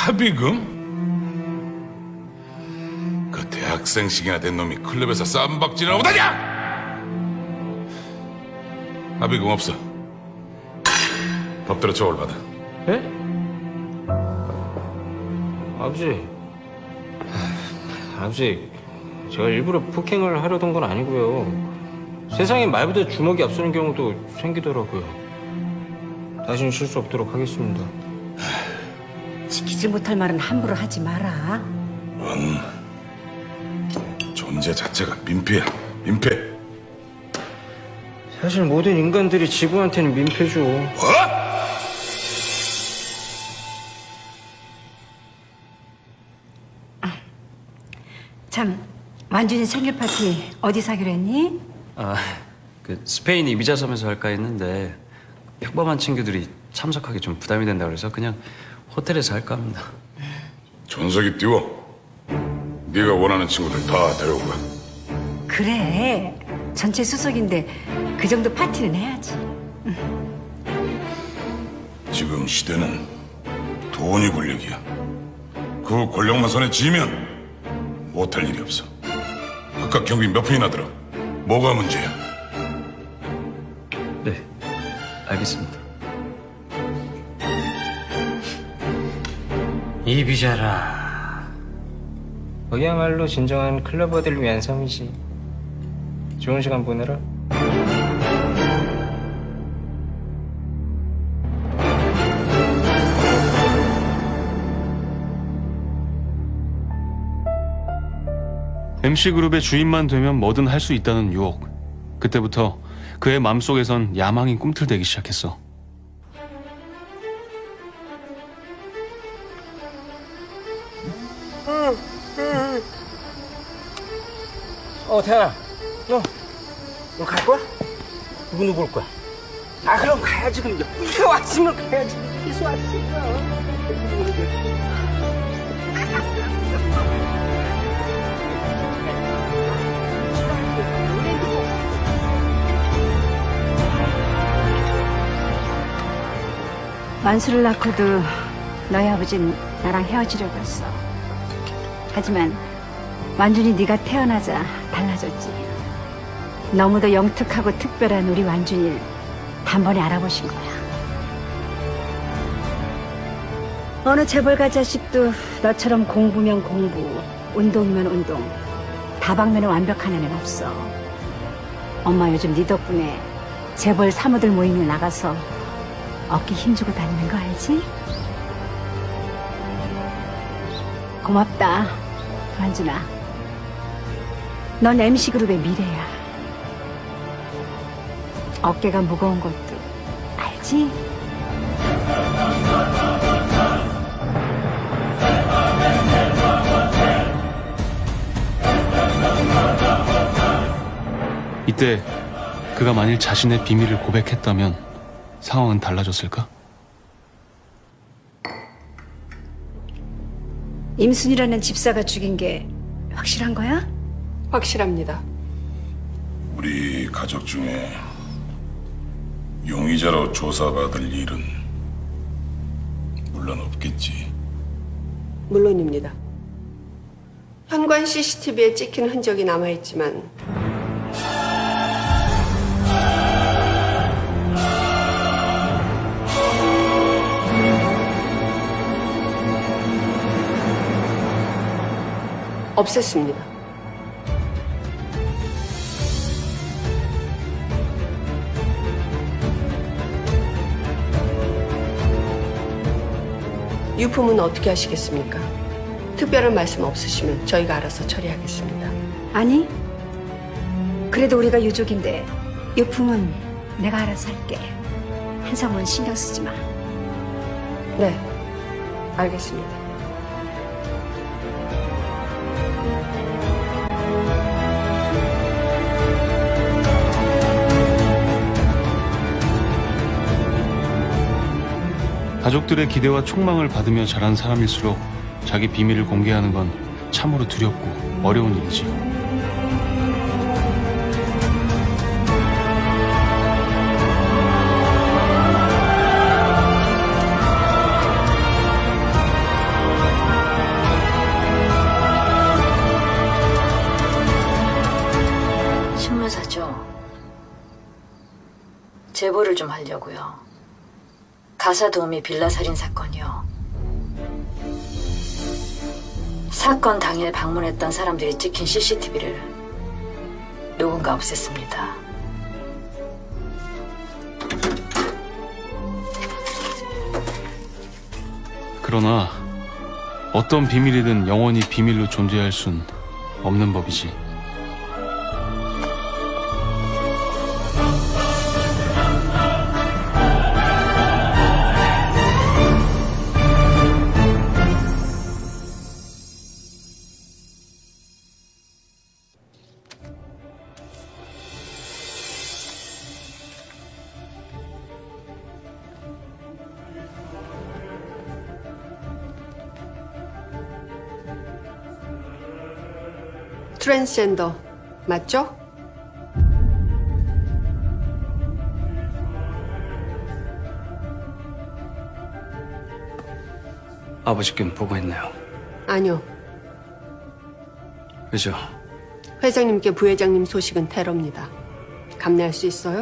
합의금? 그 대학생식이나 된 놈이 클럽에서 쌈박질하고 다녀! 합의금 없어. 법대로 처벌받아. 예? 아버지. 아버지, 제가 일부러 폭행을 하려던 건 아니고요. 세상에 말보다 주먹이 앞서는 경우도 생기더라고요. 다시는 실수 없도록 하겠습니다. 지키지 못할 말은 함부로 하지 마라. 넌 존재 자체가 민폐야, 민폐. 사실 모든 인간들이 지구한테는 민폐죠. 뭐? 참, 완준이 생일 파티 어디서 하기로 했니? 그 스페인 이비자 섬에서 할까 했는데 평범한 친구들이 참석하기 좀 부담이 된다 그래서 그냥 호텔에서 할까 합니다. 전석이 띄워. 네가 원하는 친구들 다 데려오고 가. 그래, 전체 수석인데 그 정도 파티는 해야지. 지금 시대는 돈이 권력이야. 그 권력만 손에 쥐면 못할 일이 없어. 그깟 경비 몇 푼이나 들어. 뭐가 문제야? 네, 알겠습니다. 이비자라. 거기야말로 진정한 클러버들을 위한 섬이지. 좋은 시간 보내라. MC그룹의 주인만 되면 뭐든 할 수 있다는 유혹. 그때부터 그의 마음속에선 야망이 꿈틀대기 시작했어. 태연아, 너 갈 거야? 누구 볼 거야? 그럼 가야지. 그럼 여기서 왔으면 가야지. 여기서 왔으면. 만수를 낳고도 너희 아버진 나랑 헤어지려고 했어. 하지만 완준이 네가 태어나자 달라졌지. 너무도 영특하고 특별한 우리 완준이를 단번에 알아보신 거야. 어느 재벌가 자식도 너처럼 공부면 공부, 운동이면 운동, 다방면에 완벽한 애는 없어. 엄마 요즘 네 덕분에 재벌 사모들 모임에 나가서 어깨 힘주고 다니는 거 알지? 고맙다, 완준아. 넌 MC그룹의 미래야. 어깨가 무거운 것도 알지? 이때 그가 만일 자신의 비밀을 고백했다면 상황은 달라졌을까? 임순이라는 집사가 죽인 게 확실한 거야? 확실합니다. 우리 가족 중에 용의자로 조사받을 일은 물론 없겠지. 물론입니다. 현관 CCTV에 찍힌 흔적이 남아있지만 없앴습니다. 유품은 어떻게 하시겠습니까? 특별한 말씀 없으시면 저희가 알아서 처리하겠습니다. 아니, 그래도 우리가 유족인데 유품은 내가 알아서 할게. 한사모는 신경 쓰지 마. 네, 알겠습니다. 가족들의 기대와 촉망을 받으며 자란 사람일수록 자기 비밀을 공개하는 건 참으로 두렵고 어려운 일이지. 제보를 좀 하려고요. 가사 도우미 빌라 살인 사건이요. 사건 당일 방문했던 사람들이 찍힌 CCTV를 누군가 없앴습니다. 그러나 어떤 비밀이든 영원히 비밀로 존재할 순 없는 법이지. 트랜스젠더 맞죠? 아버지께는 보고했나요? 아니요. 그죠? 회장님께 부회장님 소식은 테러입니다. 감내할 수 있어요?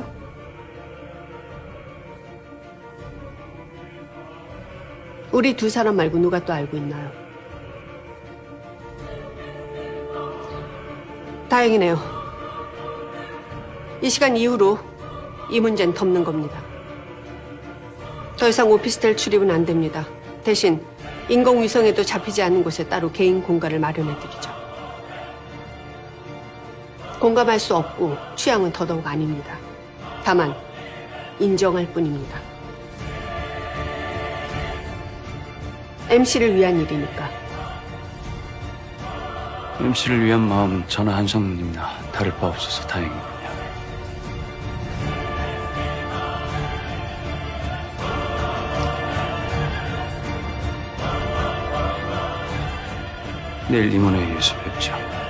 우리 두 사람 말고 누가 또 알고 있나요? 다행이네요. 이 시간 이후로 이 문제는 덮는 겁니다. 더 이상 오피스텔 출입은 안 됩니다. 대신 인공위성에도 잡히지 않는 곳에 따로 개인 공간을 마련해드리죠. 공감할 수 없고 취향은 더더욱 아닙니다. 다만 인정할 뿐입니다. MC를 위한 일이니까. MC를 위한 마음 저나 한성님이나 다를 바 없어서 다행이군요. 내일 임원회의에서 뵙죠.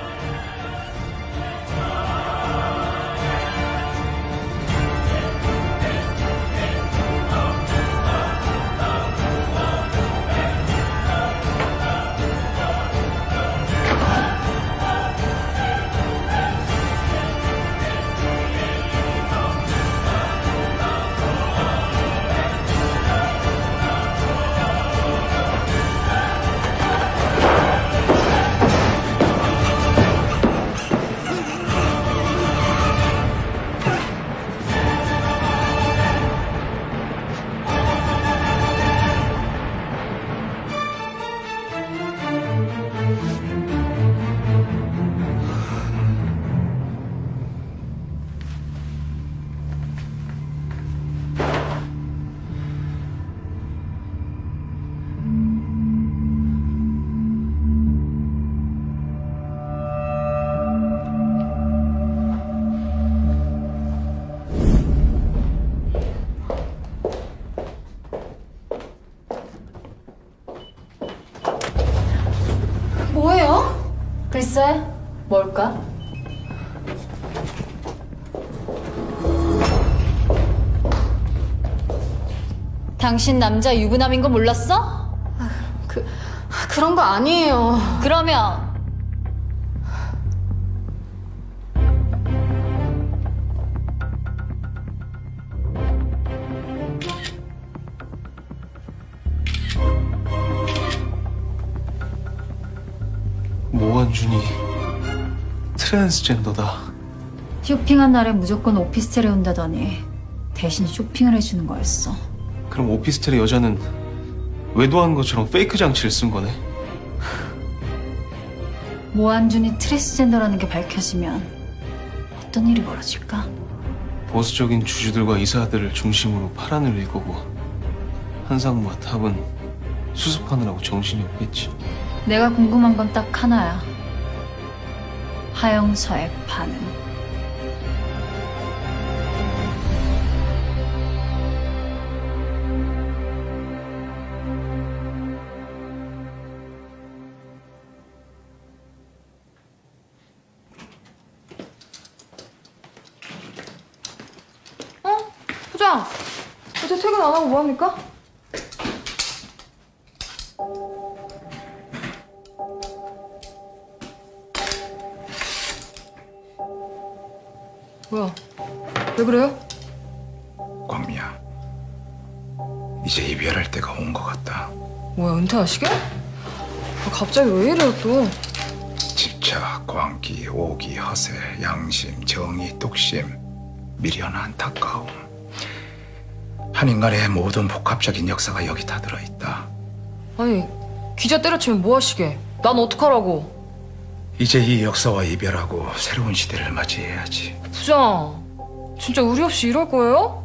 뭐예요? 글쎄, 뭘까? 당신 남자 유부남인 거 몰랐어? 그런 거 아니에요. 그러면 모원준이 트랜스젠더다. 쇼핑한 날에 무조건 오피스텔에 온다더니 대신 쇼핑을 해주는 거였어. 그럼 오피스텔의 여자는 외도한 것처럼 페이크 장치를 쓴 거네. 모한준이 트랜스젠더라는 게 밝혀지면 어떤 일이 벌어질까? 보수적인 주주들과 이사들을 중심으로 파란을 일구고 한상무와 탑은 수습하느라고 정신이 없겠지. 내가 궁금한 건 딱 하나야. 하영서의 반응. 부장, 어제 퇴근 안 하고 뭐합니까? 뭐야? 왜 그래요? 광미야, 이제 이별할 때가 온 것 같다. 뭐야, 은퇴하시게? 갑자기 왜 이래요 또? 집착, 광기, 오기, 허세, 양심, 정의, 뚝심, 미련, 안타까움. 한 인간의 모든 복합적인 역사가 여기 다 들어있다. 아니, 기자 때려치면 뭐 하시게? 난 어떡하라고? 이제 이 역사와 이별하고 새로운 시대를 맞이해야지. 부장, 진짜 의리 없이 이럴 거예요?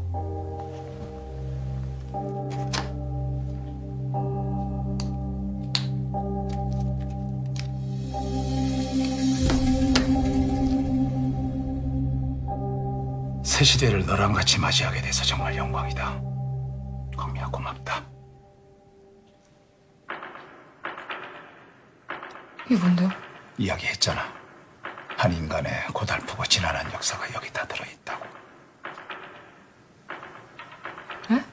새 시대를 너랑 같이 맞이하게 돼서 정말 영광이다. 광미야, 고맙다. 이게 뭔데요? 이야기했잖아. 한 인간의 고달프고 지난한 역사가 여기 다 들어있다고. 에?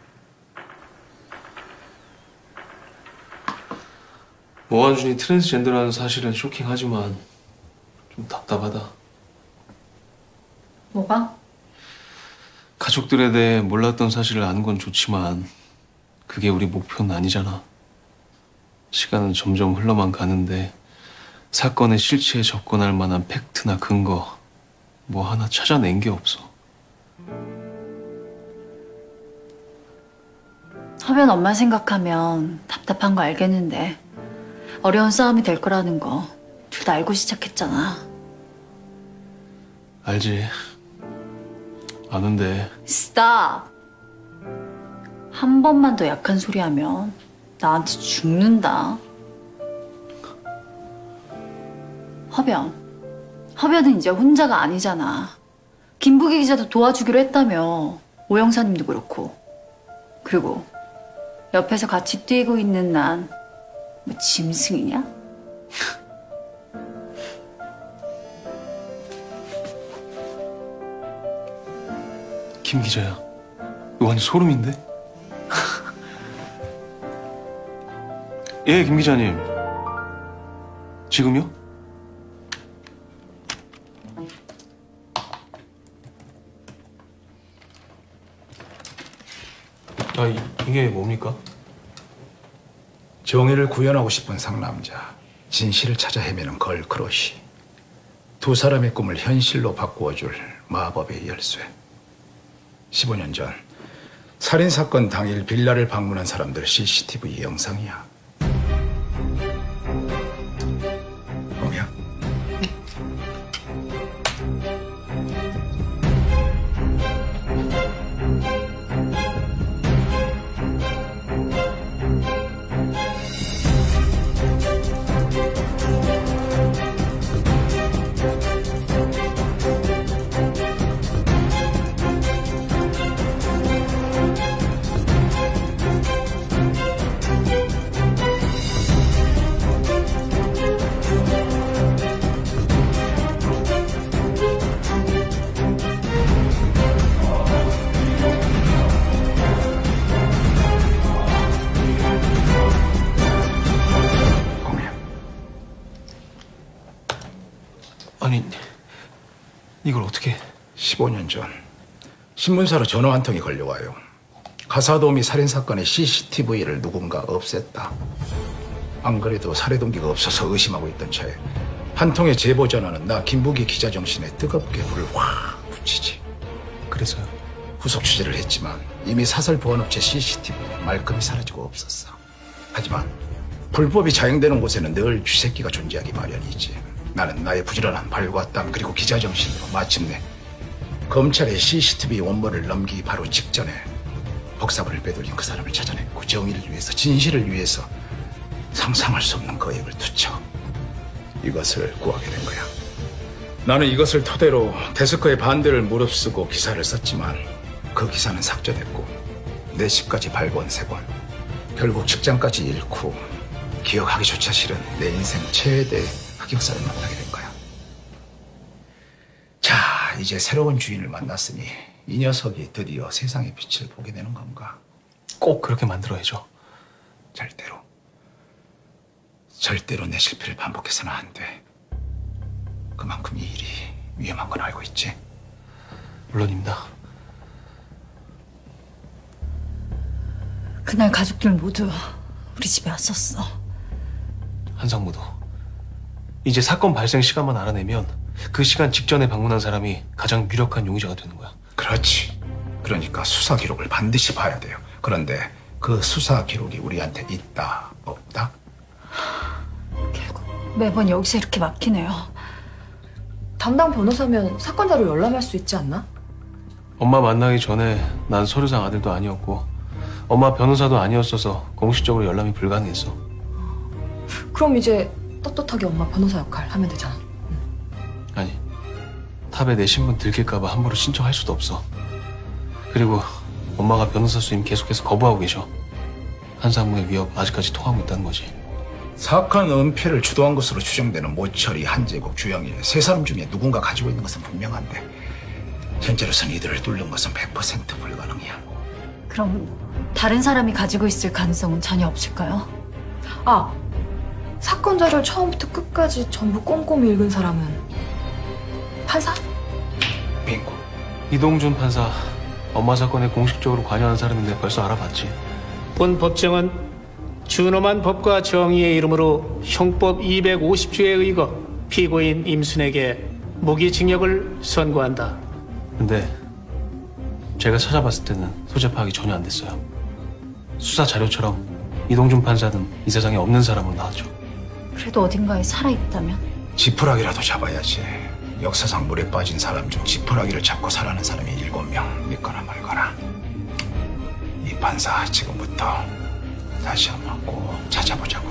모아준이 트랜스젠더라는 사실은 쇼킹하지만 좀 답답하다. 뭐가? 가족들에 대해 몰랐던 사실을 아는 건 좋지만 그게 우리 목표는 아니잖아. 시간은 점점 흘러만 가는데 사건의 실체에 접근할 만한 팩트나 근거 뭐 하나 찾아낸 게 없어. 하면 엄마 생각하면 답답한 거 알겠는데 어려운 싸움이 될 거라는 거 둘 다 알고 시작했잖아. 알지. 아는데. 스탑! 한 번만 더 약한 소리 하면 나한테 죽는다. 허변은 이제 혼자가 아니잖아. 김부기 기자도 도와주기로 했다며. 오 형사님도 그렇고. 그리고 옆에서 같이 뛰고 있는 난 뭐 짐승이냐? 김 기자야, 이거 완전 소름인데? 예, 김 기자님. 지금요? 이게 뭡니까? 정의를 구현하고 싶은 상남자, 진실을 찾아 헤매는 걸크러쉬. 두 사람의 꿈을 현실로 바꾸어줄 마법의 열쇠. 15년 전 살인사건 당일 빌라를 방문한 사람들 CCTV 영상이야. 뭐야? 아니, 이걸 어떻게... 15년 전 신문사로 전화 한 통이 걸려와요. 가사도우미 살인사건의 CCTV를 누군가 없앴다. 안 그래도 살해 동기가 없어서 의심하고 있던 차에 한 통의 제보 전화는 나 김부기 기자 정신에 뜨겁게 불을 확 붙이지. 그래서요? 후속 취재를 했지만 이미 사설 보안업체 CCTV는 말끔히 사라지고 없었어. 하지만 불법이 자행되는 곳에는 늘 쥐새끼가 존재하기 마련이지. 나는 나의 부지런한 발과 땀 그리고 기자 정신으로 마침내 검찰에 CCTV 원본을 넘기기 바로 직전에 복사본을 빼돌린 그 사람을 찾아냈고 정의를 위해서, 진실을 위해서 상상할 수 없는 거액을 투척 이것을 구하게 된 거야. 나는 이것을 토대로 데스커의 반대를 무릅쓰고 기사를 썼지만 그 기사는 삭제됐고 내 집까지 발본색원, 결국 직장까지 잃고 기억하기조차 싫은 내 인생 최대 흑역사를 만나게 된 거야. 자, 이제 새로운 주인을 만났으니 이 녀석이 드디어 세상의 빛을 보게 되는 건가? 꼭 그렇게 만들어야죠. 절대로 내 실패를 반복해서는 안 돼. 그만큼 이 일이 위험한 건 알고 있지? 물론입니다. 그날 가족들 모두 우리 집에 왔었어. 한상무도 이제 사건 발생 시간만 알아내면 그 시간 직전에 방문한 사람이 가장 유력한 용의자가 되는 거야. 그렇지. 그러니까 수사 기록을 반드시 봐야 돼요. 그런데 그 수사 기록이 우리한테 있다, 없다? 결국 매번 여기서 이렇게 막히네요. 담당 변호사면 사건 자료 열람할 수 있지 않나? 엄마 만나기 전에 난 서류상 아들도 아니었고 엄마 변호사도 아니었어서 공식적으로 열람이 불가능했어. 그럼 이제 떳떳하게 엄마 변호사 역할 하면 되잖아. 아니, 탑에 내 신분 들킬까 봐 함부로 신청할 수도 없어. 그리고 엄마가 변호사 수임 계속해서 거부하고 계셔. 한상무의 위협 아직까지 통하고 있다는 거지. 사건 은폐를 주도한 것으로 추정되는 모철이, 한재국, 주영일 세 사람 중에 누군가 가지고 있는 것은 분명한데 현재로서는 이들을 뚫는 것은 100% 불가능이야. 그럼 다른 사람이 가지고 있을 가능성은 전혀 없을까요? 아, 사건 자료를 처음부터 끝까지 전부 꼼꼼히 읽은 사람은 판사? 빙고. 이동준 판사, 엄마 사건에 공식적으로 관여한 사람인데 벌써 알아봤지. 본 법정은 준엄한 법과 정의의 이름으로 형법 250조에 의거 피고인 임순에게 무기징역을 선고한다. 근데 제가 찾아봤을 때는 소재 파악이 전혀 안 됐어요. 수사 자료처럼 이동준 판사는 이 세상에 없는 사람으로 나왔죠. 그래도 어딘가에 살아있다면? 지푸라기라도 잡아야지. 역사상 물에 빠진 사람 중 지푸라기를 잡고 살아난 사람이 7명. 믿거나 말거나. 이 판사 지금부터 다시 한번 꼭 찾아보자고.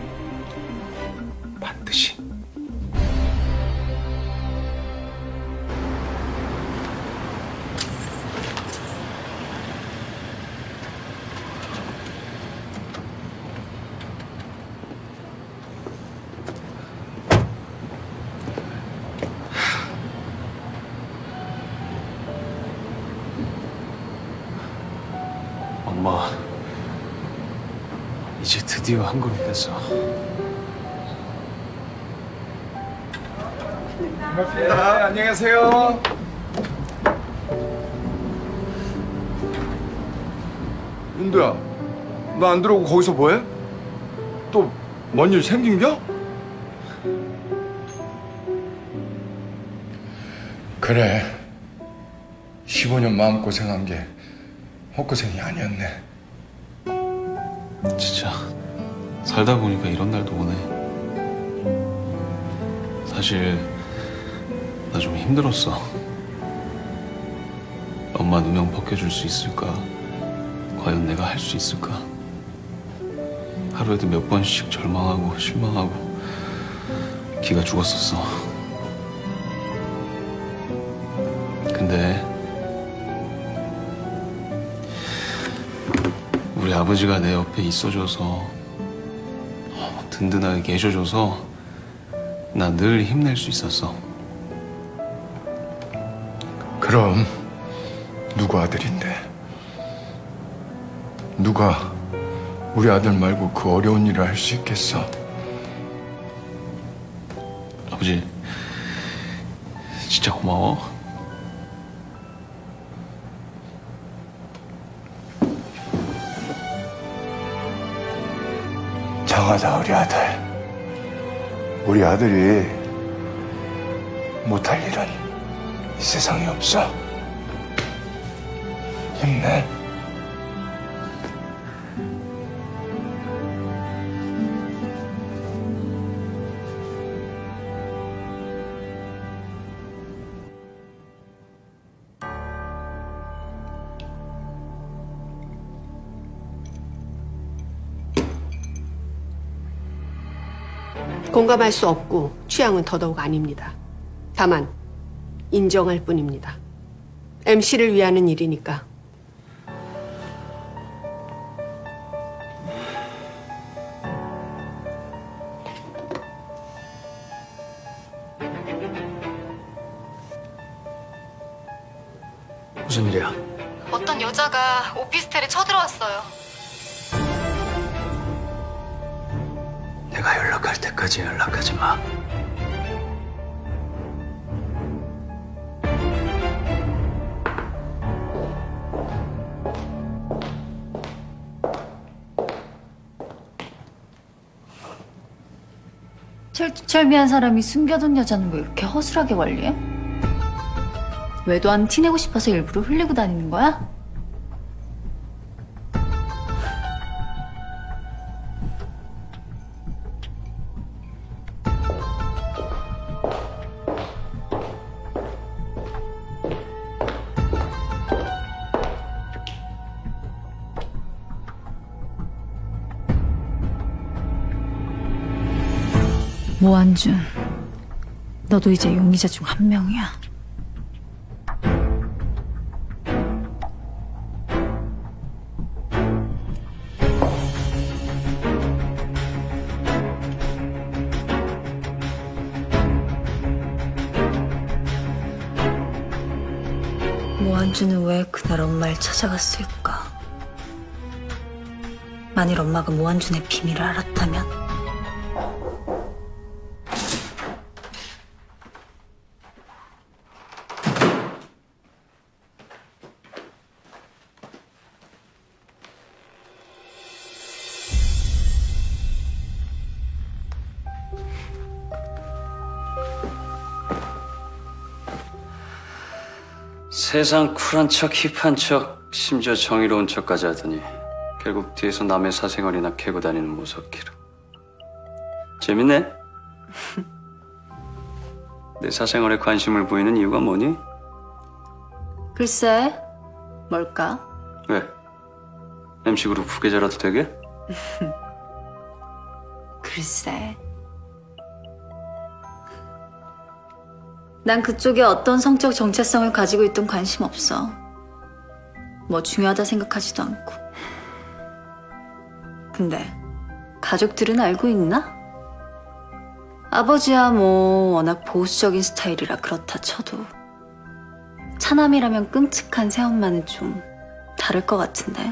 반드시. 엄마, 이제 드디어 한 그릇 됐어. 반갑습니다. 안녕하세요. 윤도야, 너 안 들어오고 거기서 뭐해? 또 뭔 일 생긴겨? 그래, 15년 마음고생한 게 헛고생이 아니었네. 진짜 살다 보니까 이런 날도 오네. 사실 나 좀 힘들었어. 엄마 누명 벗겨줄 수 있을까? 과연 내가 할 수 있을까? 하루에도 몇 번씩 절망하고 실망하고 기가 죽었었어. 근데 우리 아버지가 내 옆에 있어줘서 든든하게 계셔줘서 나 늘 힘낼 수 있었어. 그럼 누구 아들인데? 누가 우리 아들 말고 그 어려운 일을 할 수 있겠어? 아버지, 진짜 고마워. 장하다 우리 아들. 우리 아들이 못할 일은 이 세상에 없어. 힘내. 공감할 수 없고 취향은 더더욱 아닙니다. 다만 인정할 뿐입니다. MC를 위하는 일이니까. 무슨 일이야? 어떤 여자가 오피스텔에 쳐들어왔어요. 내가 연락할 때까지 연락하지 마. 철두철미한 사람이 숨겨둔 여자는 왜 이렇게 허술하게 관리해? 외도안 티내고 싶어서 일부러 흘리고 다니는 거야? 모한준, 너도 이제 용의자 중 한 명이야. 모한준은 왜 그날 엄마를 찾아갔을까? 만일 엄마가 모한준의 비밀을 알았다면? 세상 쿨한 척, 힙한 척, 심지어 정의로운 척까지 하더니 결국 뒤에서 남의 사생활이나 캐고 다니는 무섭기로. 재밌네? 내 사생활에 관심을 보이는 이유가 뭐니? 글쎄, 뭘까? 왜? MC그룹 후계자라도 되게? 글쎄. 난 그쪽에 어떤 성적 정체성을 가지고 있든 관심 없어. 뭐 중요하다 생각하지도 않고. 근데 가족들은 알고 있나? 아버지야 뭐 워낙 보수적인 스타일이라 그렇다 쳐도 차남이라면 끔찍한 새엄마는 좀 다를 것 같은데.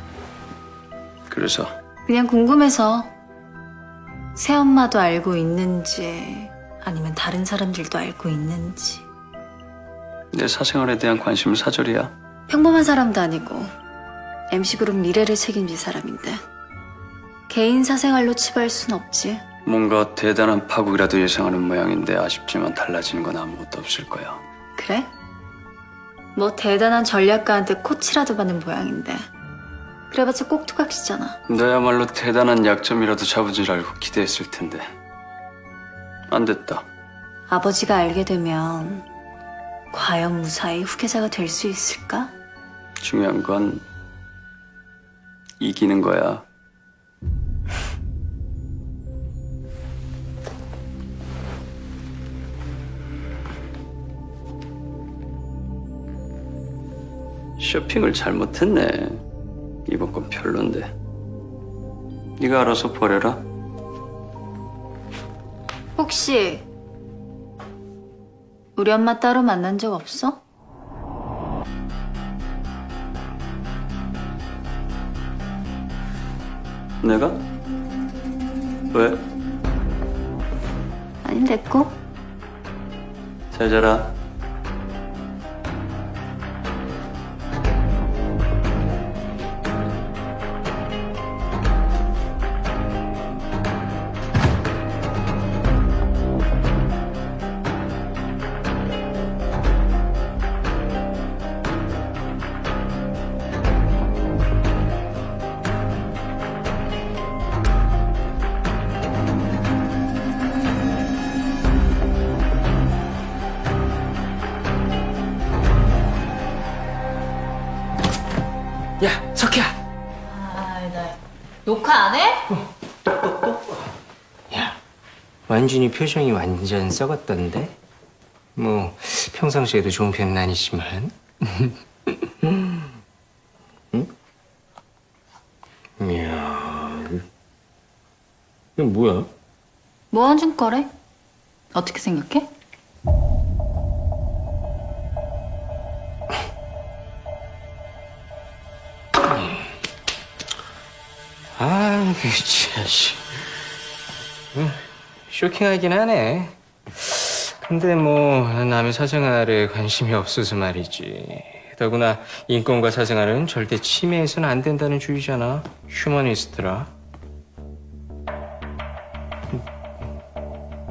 그래서? 그냥 궁금해서 새엄마도 알고 있는지 아니면 다른 사람들도 알고 있는지. 내 사생활에 대한 관심은 사절이야. 평범한 사람도 아니고 MC그룹 미래를 책임질 사람인데 개인 사생활로 치부할 순 없지. 뭔가 대단한 파국이라도 예상하는 모양인데 아쉽지만 달라지는 건 아무것도 없을 거야. 그래? 뭐 대단한 전략가한테 코치라도 받는 모양인데 그래봤자 꼭두각시잖아. 너야말로 대단한 약점이라도 잡은 줄 알고 기대했을 텐데 안 됐다. 아버지가 알게 되면 과연 무사히 후계자가 될 수 있을까? 중요한 건 이기는 거야. 쇼핑을 잘못했네. 이번 건 별론데. 네가 알아서 버려라. 혹시 우리 엄마 따로 만난 적 없어? 내가? 왜? 아니 내꺼? 잘 자라. 야, 석희야. 나 녹화 안 해? 야, 완준이 표정이 완전 썩었던데? 뭐 평상시에도 좋은 편은 아니지만. 응? 이야, 이건 뭐야? 모한준 거래? 어떻게 생각해? 아, 그 자식. 쇼킹하긴 하네. 근데 뭐 남의 사생활에 관심이 없어서 말이지. 더구나 인권과 사생활은 절대 침해해서는 안 된다는 주의잖아. 휴머니스트라.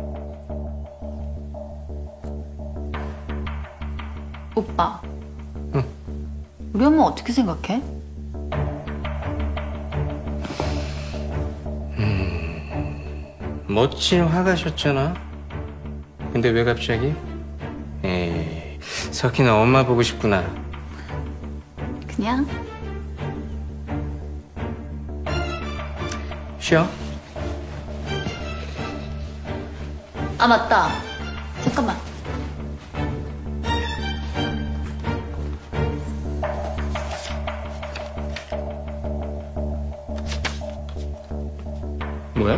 어떻게 생각해? 멋진 화가셨잖아. 근데 왜 갑자기? 에이, 석희나 엄마 보고 싶구나. 그냥 쉬어. 아 맞다. 잠깐만. 뭐야?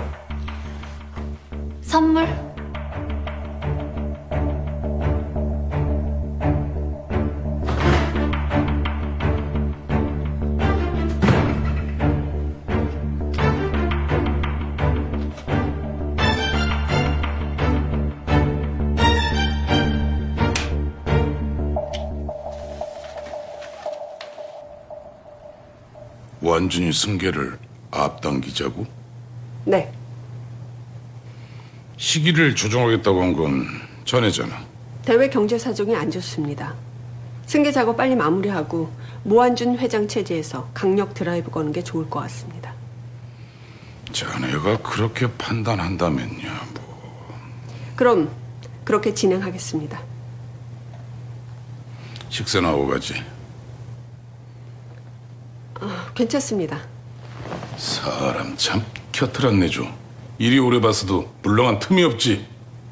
선물. 완전히 승계를 앞당기자고? 네. 시기를 조정하겠다고 한 건 전에잖아. 대외 경제 사정이 안 좋습니다. 승계 작업 빨리 마무리하고 모한준 회장 체제에서 강력 드라이브 거는 게 좋을 것 같습니다. 자네가 그렇게 판단한다면야 뭐. 그럼 그렇게 진행하겠습니다. 식사나 하고 가지. 괜찮습니다. 사람 참 곁을 안 내줘. 이리 오래 봤어도 물렁한 틈이 없지.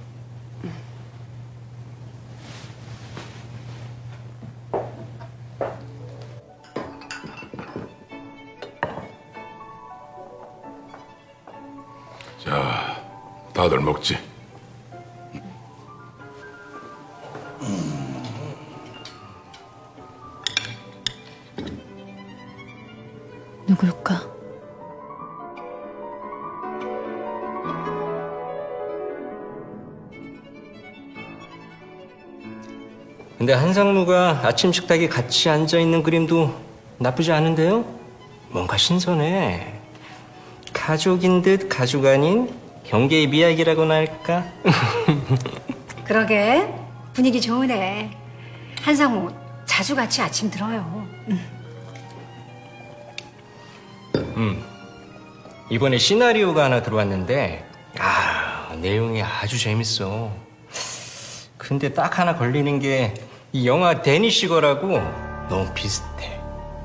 자, 다들 먹지. 누굴까? 근데 한상무가 아침 식탁에 같이 앉아있는 그림도 나쁘지 않은데요? 뭔가 신선해. 가족인 듯 가족 아닌 경계의 미학이라고나 할까? 그러게 분위기 좋으네. 한상무 자주 같이 아침 들어요. 이번에 시나리오가 하나 들어왔는데 내용이 아주 재밌어. 근데 딱 하나 걸리는 게 이 영화 데니시거라고 너무 비슷해.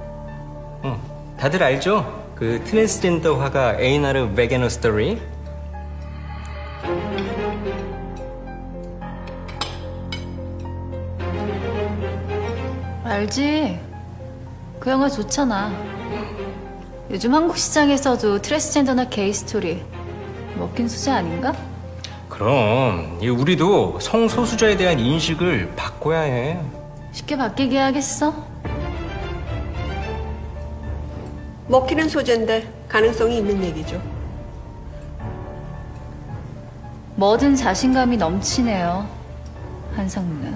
다들 알죠? 그 트랜스젠더 화가 에이나르 베게너 스토리? 알지. 그 영화 좋잖아. 요즘 한국 시장에서도 트랜스젠더나 게이 스토리 먹힌 수제 아닌가? 그럼 우리도 성소수자에 대한 인식을 바꿔야 해. 쉽게 바뀌게 하겠어? 먹히는 소재인데 가능성이 있는 얘기죠. 뭐든 자신감이 넘치네요. 한상무는.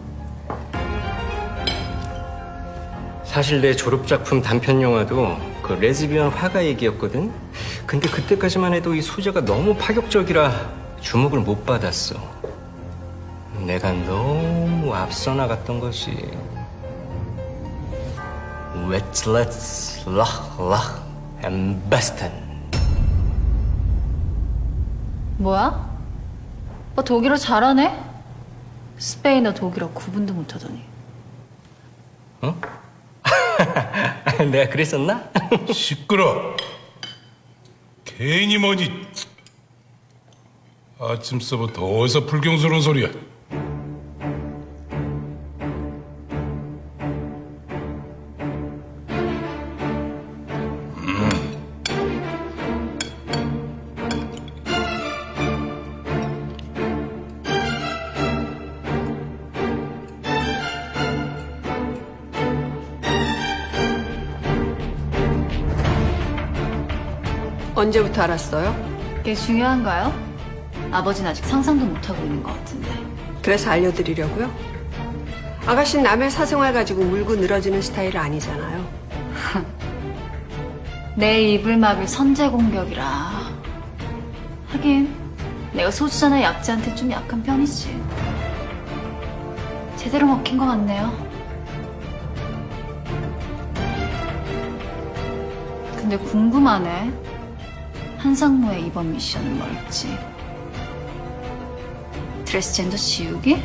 사실 내 졸업작품 단편 영화도 그 레즈비언 화가 얘기였거든. 근데 그때까지만 해도 이 소재가 너무 파격적이라 주목을 못 받았어. 내가 너무 앞서 나갔던 거지. Wetlets, Lach, and Besten. 뭐야? 너 독일어 잘하네? 스페인어, 독일어 구분도 못하더니. 어? 내가 그랬었나? 시끄러. 괜히 뭐니. 아침서부터 어디서 불경스러운 소리야. 언제부터 알았어요? 그게 중요한가요? 아버지는 아직 상상도 못하고 있는 것 같은데. 그래서 알려드리려고요? 아가씨는 남의 사생활 가지고 물고 늘어지는 스타일 아니잖아요. 내 입을 막을 선제 공격이라. 하긴 내가 소수자나 약자한테 좀 약한 편이지. 제대로 먹힌 것 같네요. 근데 궁금하네. 한상무의 이번 미션은 뭘지. 트랜스젠더 지우기?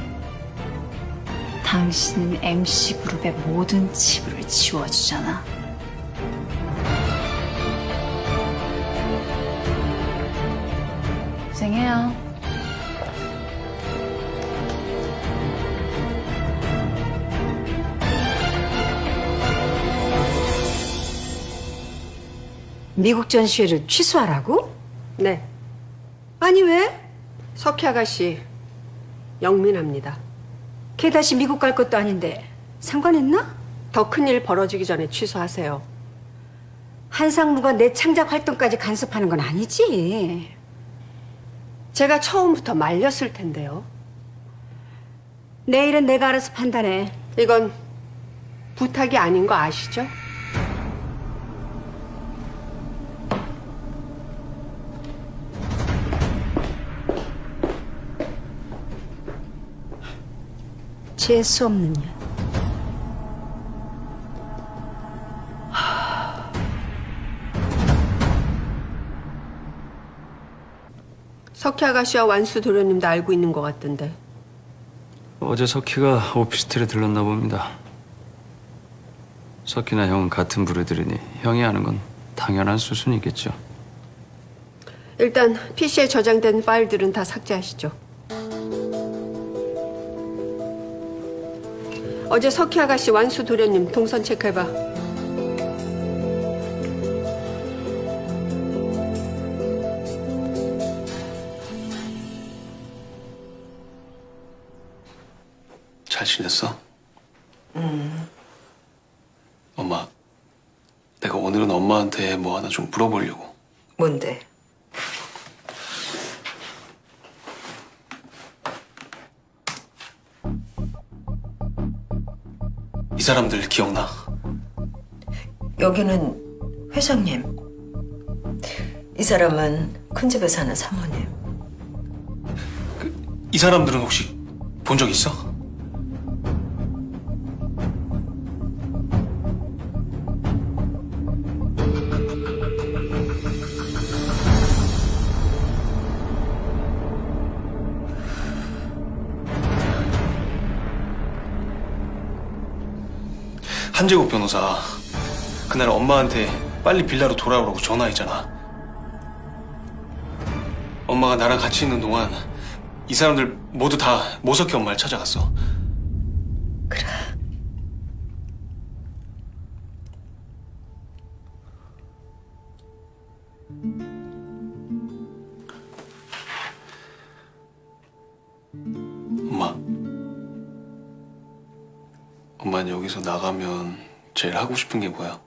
당신은 MC그룹의 모든 치부를 지워주잖아. 고생해요. 미국 전시회를 취소하라고? 네. 아니 왜? 석희 아가씨 영민합니다. 걔 다시 미국 갈 것도 아닌데 상관했나? 더 큰일 벌어지기 전에 취소하세요. 한상무가 내 창작 활동까지 간섭하는 건 아니지. 제가 처음부터 말렸을 텐데요. 내일은 내가 알아서 판단해. 이건 부탁이 아닌 거 아시죠? 재수 없는 년. 석희 아가씨와 완수 도련님도 알고 있는 것 같던데. 어제 석희가 오피스텔에 들렀나 봅니다. 석희나 형은 같은 부류들이니 형이 아는 건 당연한 수순이겠죠. 일단 PC에 저장된 파일들은 다 삭제하시죠. 어제 석희 아가씨 완수 도련님 동선 체크해봐. 잘 지냈어? 엄마, 내가 오늘은 엄마한테 뭐 하나 좀 물어보려고. 뭔데? 이 사람들 기억나? 여기는 회장님. 이 사람은 큰 집에 사는 사모님. 이 사람들은 혹시 본 적 있어? 한재국 변호사, 그날 엄마한테 빨리 빌라로 돌아오라고 전화했잖아. 엄마가 나랑 같이 있는 동안 이 사람들 모두 다 모석희 엄마를 찾아갔어. 그래. 엄마는 여기서 나가면 제일 하고 싶은 게 뭐야?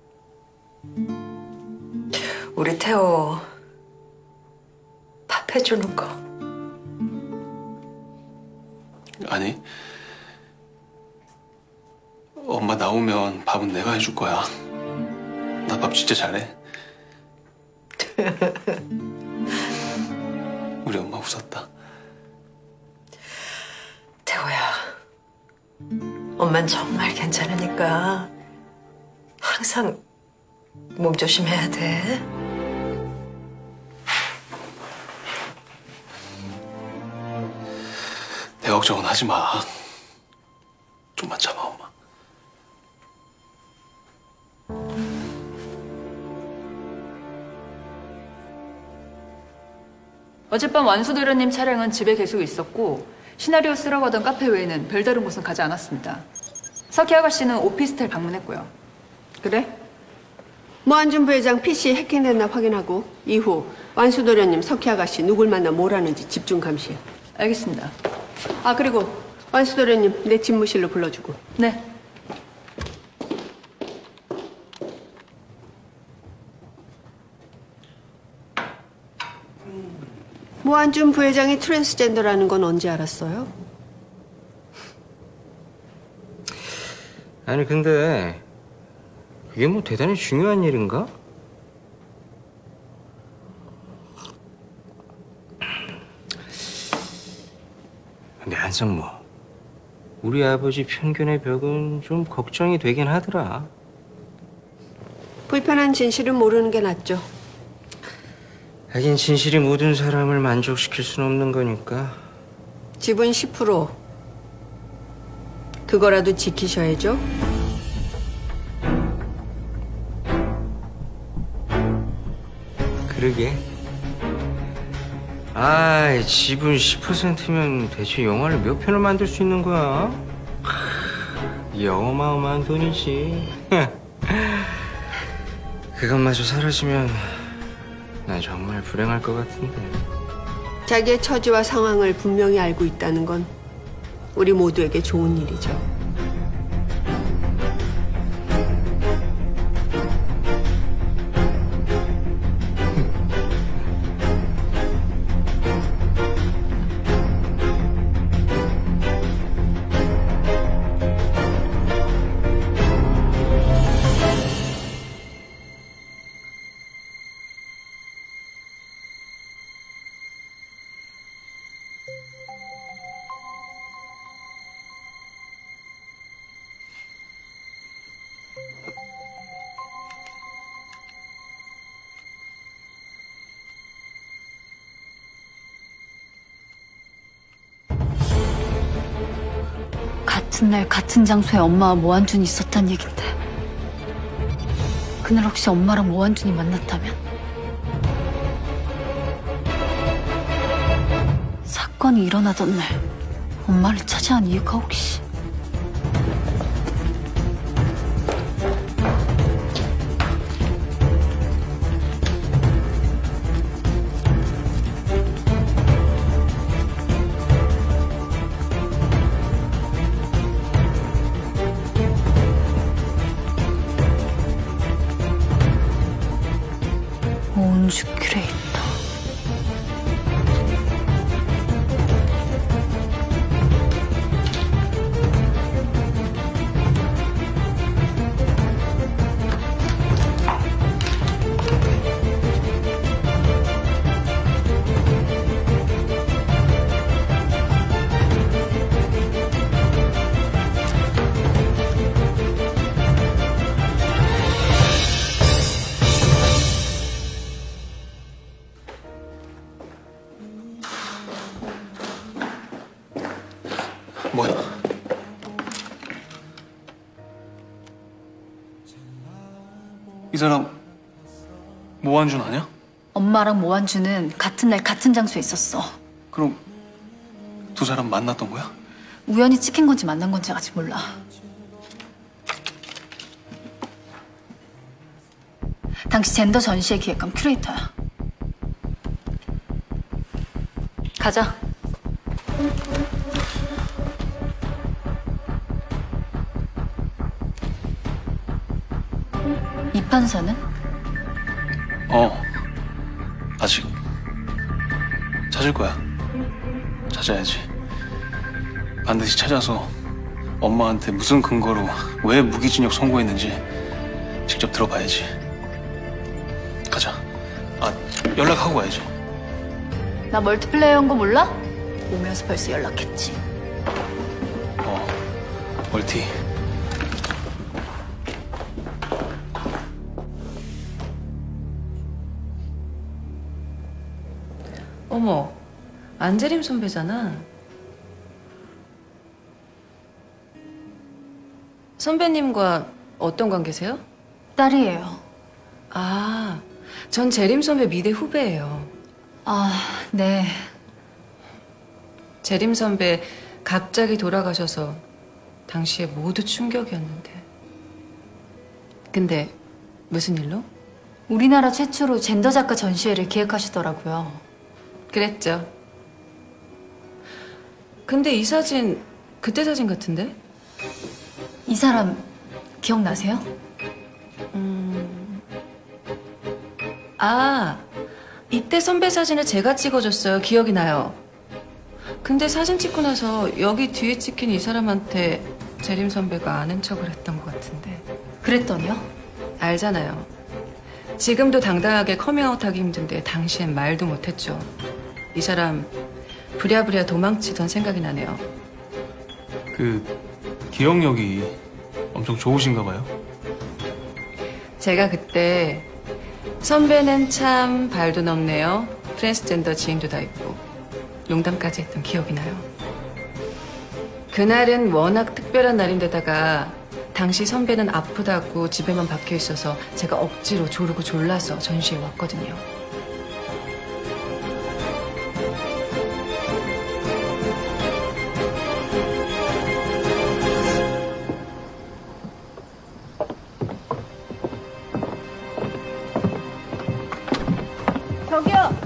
우리 태호 밥 해주는 거. 아니, 엄마 나오면 밥은 내가 해줄 거야. 나 밥 진짜 잘해. 우리 엄마 웃었다. 태호야, 엄만 정말 괜찮으니까 항상 몸 조심해야 돼. 내 걱정은 하지 마. 좀만 참아, 엄마. 어젯밤 완수도련님 차량은 집에 계속 있었고 시나리오 쓰라고 하던 카페 외에는 별다른 곳은 가지 않았습니다. 석희 아가씨는 오피스텔 방문했고요. 그래? 모한준 부회장 PC 해킹됐나 확인하고 이후 완수 도련님, 석희 아가씨 누굴 만나 뭘 하는지 집중 감시해. 알겠습니다. 아, 그리고 완수 도련님 내 집무실로 불러주고. 네. 모한준 부회장이 트랜스젠더라는 건 언제 알았어요? 아니 근데 그게 뭐 대단히 중요한 일인가? 근데 한상무, 우리 아버지 편견의 벽은 좀 걱정이 되긴 하더라. 불편한 진실은 모르는 게 낫죠. 하긴 진실이 모든 사람을 만족시킬 수는 없는 거니까. 지분 10%. 그거라도 지키셔야죠. 그러게. 아, 지분 10%면 대체 영화를 몇 편을 만들 수 있는 거야? 이 어마어마한 돈이지. 그것마저 사라지면 난 정말 불행할 것 같은데. 자기의 처지와 상황을 분명히 알고 있다는 건 우리 모두에게 좋은 일이죠. 같은 날 같은 장소에 엄마와 모한준이 있었단 얘긴데 그날 혹시 엄마랑 모한준이 만났다면? 사건이 일어나던 날 엄마를 차지한 이유가 혹시? 온주 큐레이터. 뭐야? 이 사람 모한준 아니야? 엄마랑 모한준은 같은 날 같은 장소에 있었어. 그럼 두 사람 만났던 거야? 우연히 찍힌 건지 만난 건지 아직 몰라. 당시 젠더 전시회 기획관 큐레이터야. 가자. 이 판사는? 아직 찾을 거야. 찾아야지. 반드시 찾아서 엄마한테 무슨 근거로 왜 무기징역 선고했는지 직접 들어봐야지. 가자. 연락하고 가야지. 나 멀티플레이어인 거 몰라? 오면서 벌써 연락했지. 멀티. 어머, 안재림 선배잖아. 선배님과 어떤 관계세요? 딸이에요. 아, 전 재림 선배 미대 후배예요. 네. 재림 선배 갑자기 돌아가셔서 당시에 모두 충격이었는데. 근데 무슨 일로? 우리나라 최초로 젠더 작가 전시회를 기획하시더라고요. 그랬죠. 근데 이 사진 그때 사진 같은데? 이 사람 기억나세요? 이때 선배 사진을 제가 찍어줬어요. 기억이 나요. 근데 사진 찍고 나서 여기 뒤에 찍힌 이 사람한테 재림 선배가 아는 척을 했던 것 같은데. 그랬더니요? 알잖아요. 지금도 당당하게 커밍아웃하기 힘든데 당시엔 말도 못했죠. 이 사람 부랴부랴 도망치던 생각이 나네요. 그 기억력이 엄청 좋으신가 봐요. 제가 그때 선배는 참 발도 넓네요. 트랜스젠더 지인도 다 있고 농담까지 했던 기억이 나요. 그날은 워낙 특별한 날인데다가 당시 선배는 아프다고 집에만 박혀 있어서 제가 억지로 조르고 졸라서 전시회 왔거든요. 저기요.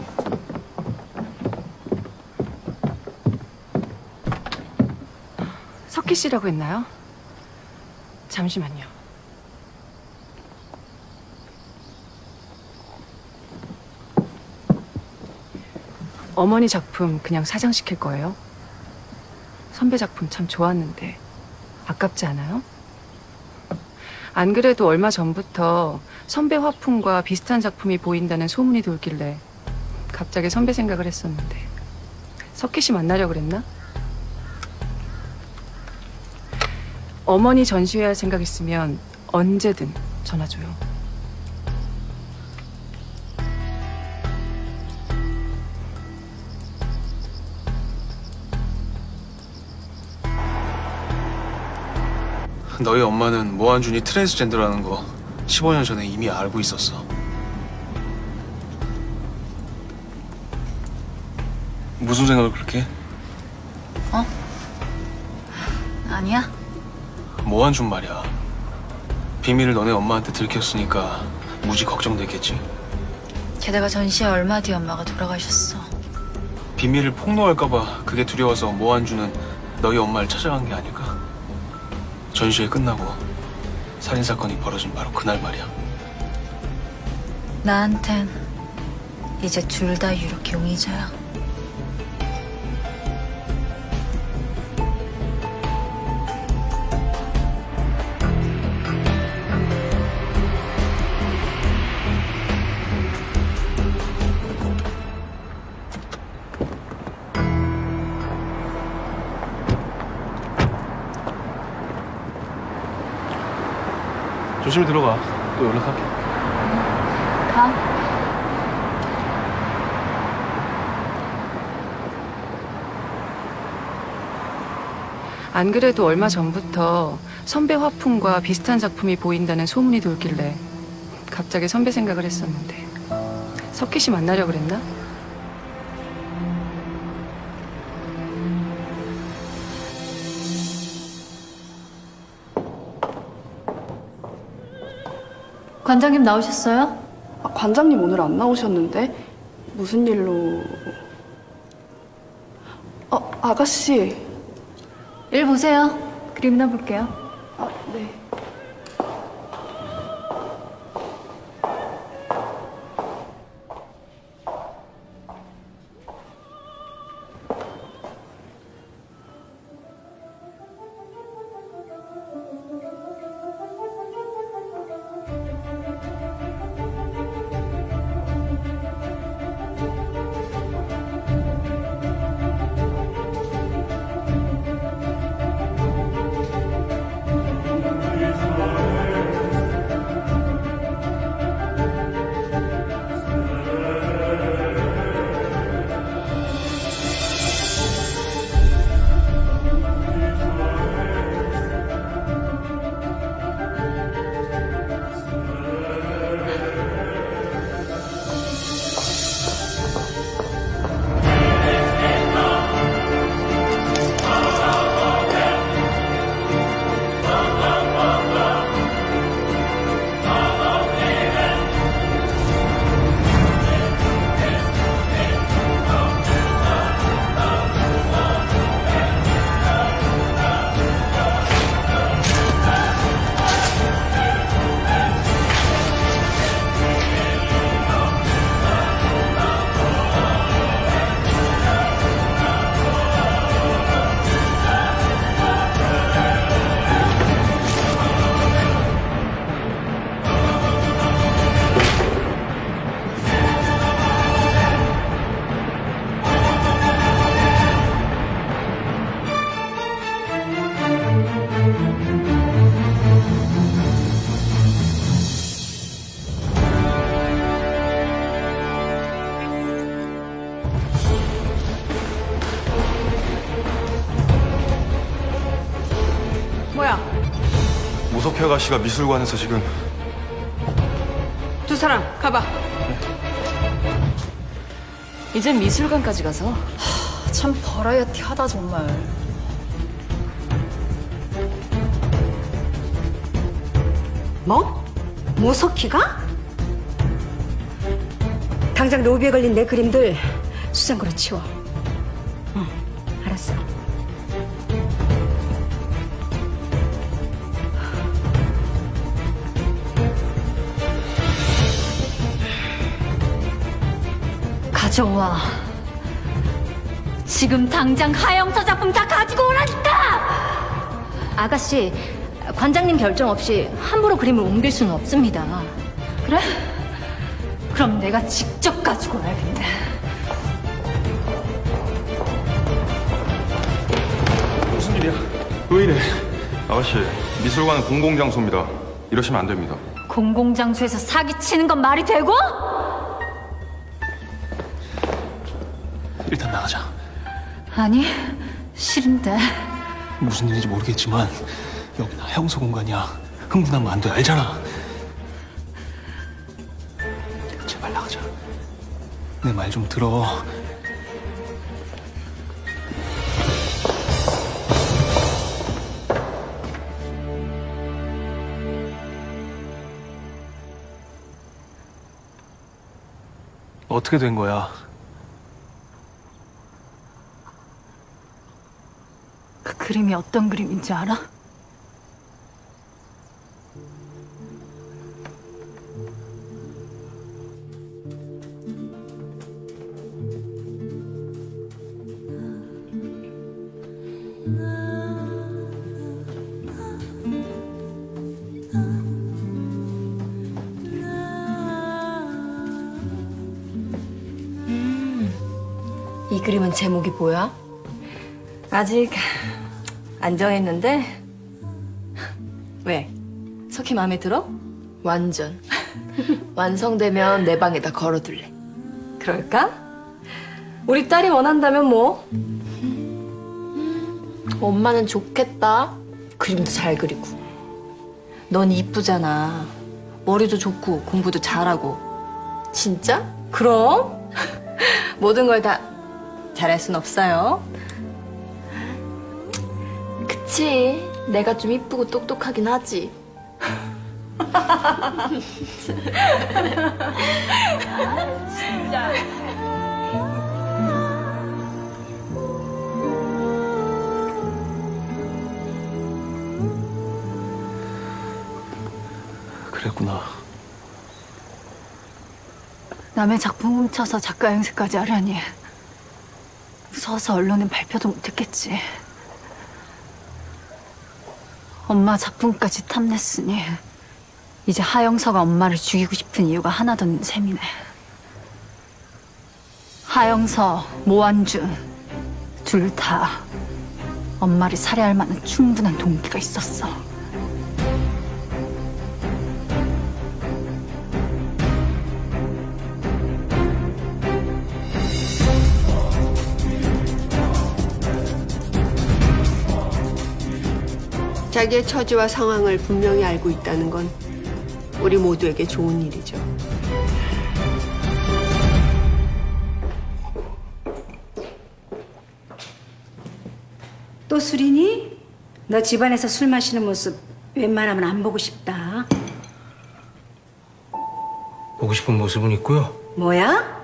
석희 씨라고 했나요? 잠시만요. 어머니 작품 그냥 사장시킬 거예요? 선배 작품 참 좋았는데 아깝지 않아요? 안 그래도 얼마 전부터 선배 화풍과 비슷한 작품이 보인다는 소문이 돌길래 갑자기 선배 생각을 했었는데 석희 씨 만나려고 그랬나? 어머니 전시회 할 생각 있으면 언제든 전화 줘요. 너희 엄마는 모한준이 트랜스젠더라는 거 15년 전에 이미 알고 있었어. 무슨 생각을 그렇게 해? 어? 아니야. 모한준 말이야. 비밀을 너네 엄마한테 들켰으니까 무지 걱정됐겠지. 게다가 전시회 얼마 뒤에 엄마가 돌아가셨어. 비밀을 폭로할까봐 그게 두려워서 모한준은 너희 엄마를 찾아간 게 아닐까? 전시회 끝나고 살인사건이 벌어진 바로 그날 말이야. 나한텐 이제 둘 다 유력 용의자야. 조심히 들어가. 또 연락할게. 가. 안 그래도 얼마 전부터 선배 화풍과 비슷한 작품이 보인다는 소문이 돌길래 갑자기 선배 생각을 했었는데 석희 씨 만나려고 그랬나? 관장님 나오셨어요? 관장님 오늘 안 나오셨는데 무슨 일로? 아가씨. 일 보세요. 그림이나 볼게요. 네. 석희 아가씨가 미술관에서 지금 두 사람 가봐. 이젠 미술관까지 가서 참 버라이어티하다 정말. 뭐? 모석희가? 당장 로비에 걸린 내 그림들 수장고로 치워. 응, 알았어. 가져와. 지금 당장 하영서 작품 다 가지고 오라니까! 아가씨, 관장님 결정 없이 함부로 그림을 옮길 수는 없습니다. 그래? 그럼 내가 직접 가지고 와야겠네. 무슨 일이야? 왜 이래? 아가씨, 미술관은 공공장소입니다. 이러시면 안 됩니다. 공공장소에서 사기치는 건 말이 되고? 일단 나가자. 아니, 싫은데. 무슨 일인지 모르겠지만 여긴 하영서 공간이야. 흥분하면 안 돼. 알잖아. 제발 나가자. 내 말 좀 들어. 어떻게 된 거야? 그 그림이 어떤 그림인지 알아? 이 그림은 제목이 뭐야? 아직 안 정했는데. 왜? 석희 마음에 들어? 완전. 완성되면 내 방에다 걸어둘래. 그럴까? 우리 딸이 원한다면 뭐. 엄마는 좋겠다. 그림도 잘 그리고. 넌 이쁘잖아. 머리도 좋고 공부도 잘하고. 진짜? 그럼. 모든 걸 다 잘할 순 없어요. 그치. 내가 좀 이쁘고 똑똑하긴 하지. 진짜. 그랬구나. 남의 작품 훔쳐서 작가 행세까지 하려니 무서워서 언론엔 발표도 못했겠지. 엄마 작품까지 탐냈으니 이제 하영서가 엄마를 죽이고 싶은 이유가 하나 더 있는 셈이네. 하영서, 모한준 둘 다 엄마를 살해할 만한 충분한 동기가 있었어. 자기의 처지와 상황을 분명히 알고 있다는 건 우리 모두에게 좋은 일이죠. 또 술이니? 너 집안에서 술 마시는 모습 웬만하면 안 보고 싶다. 보고 싶은 모습은 있고요. 뭐야?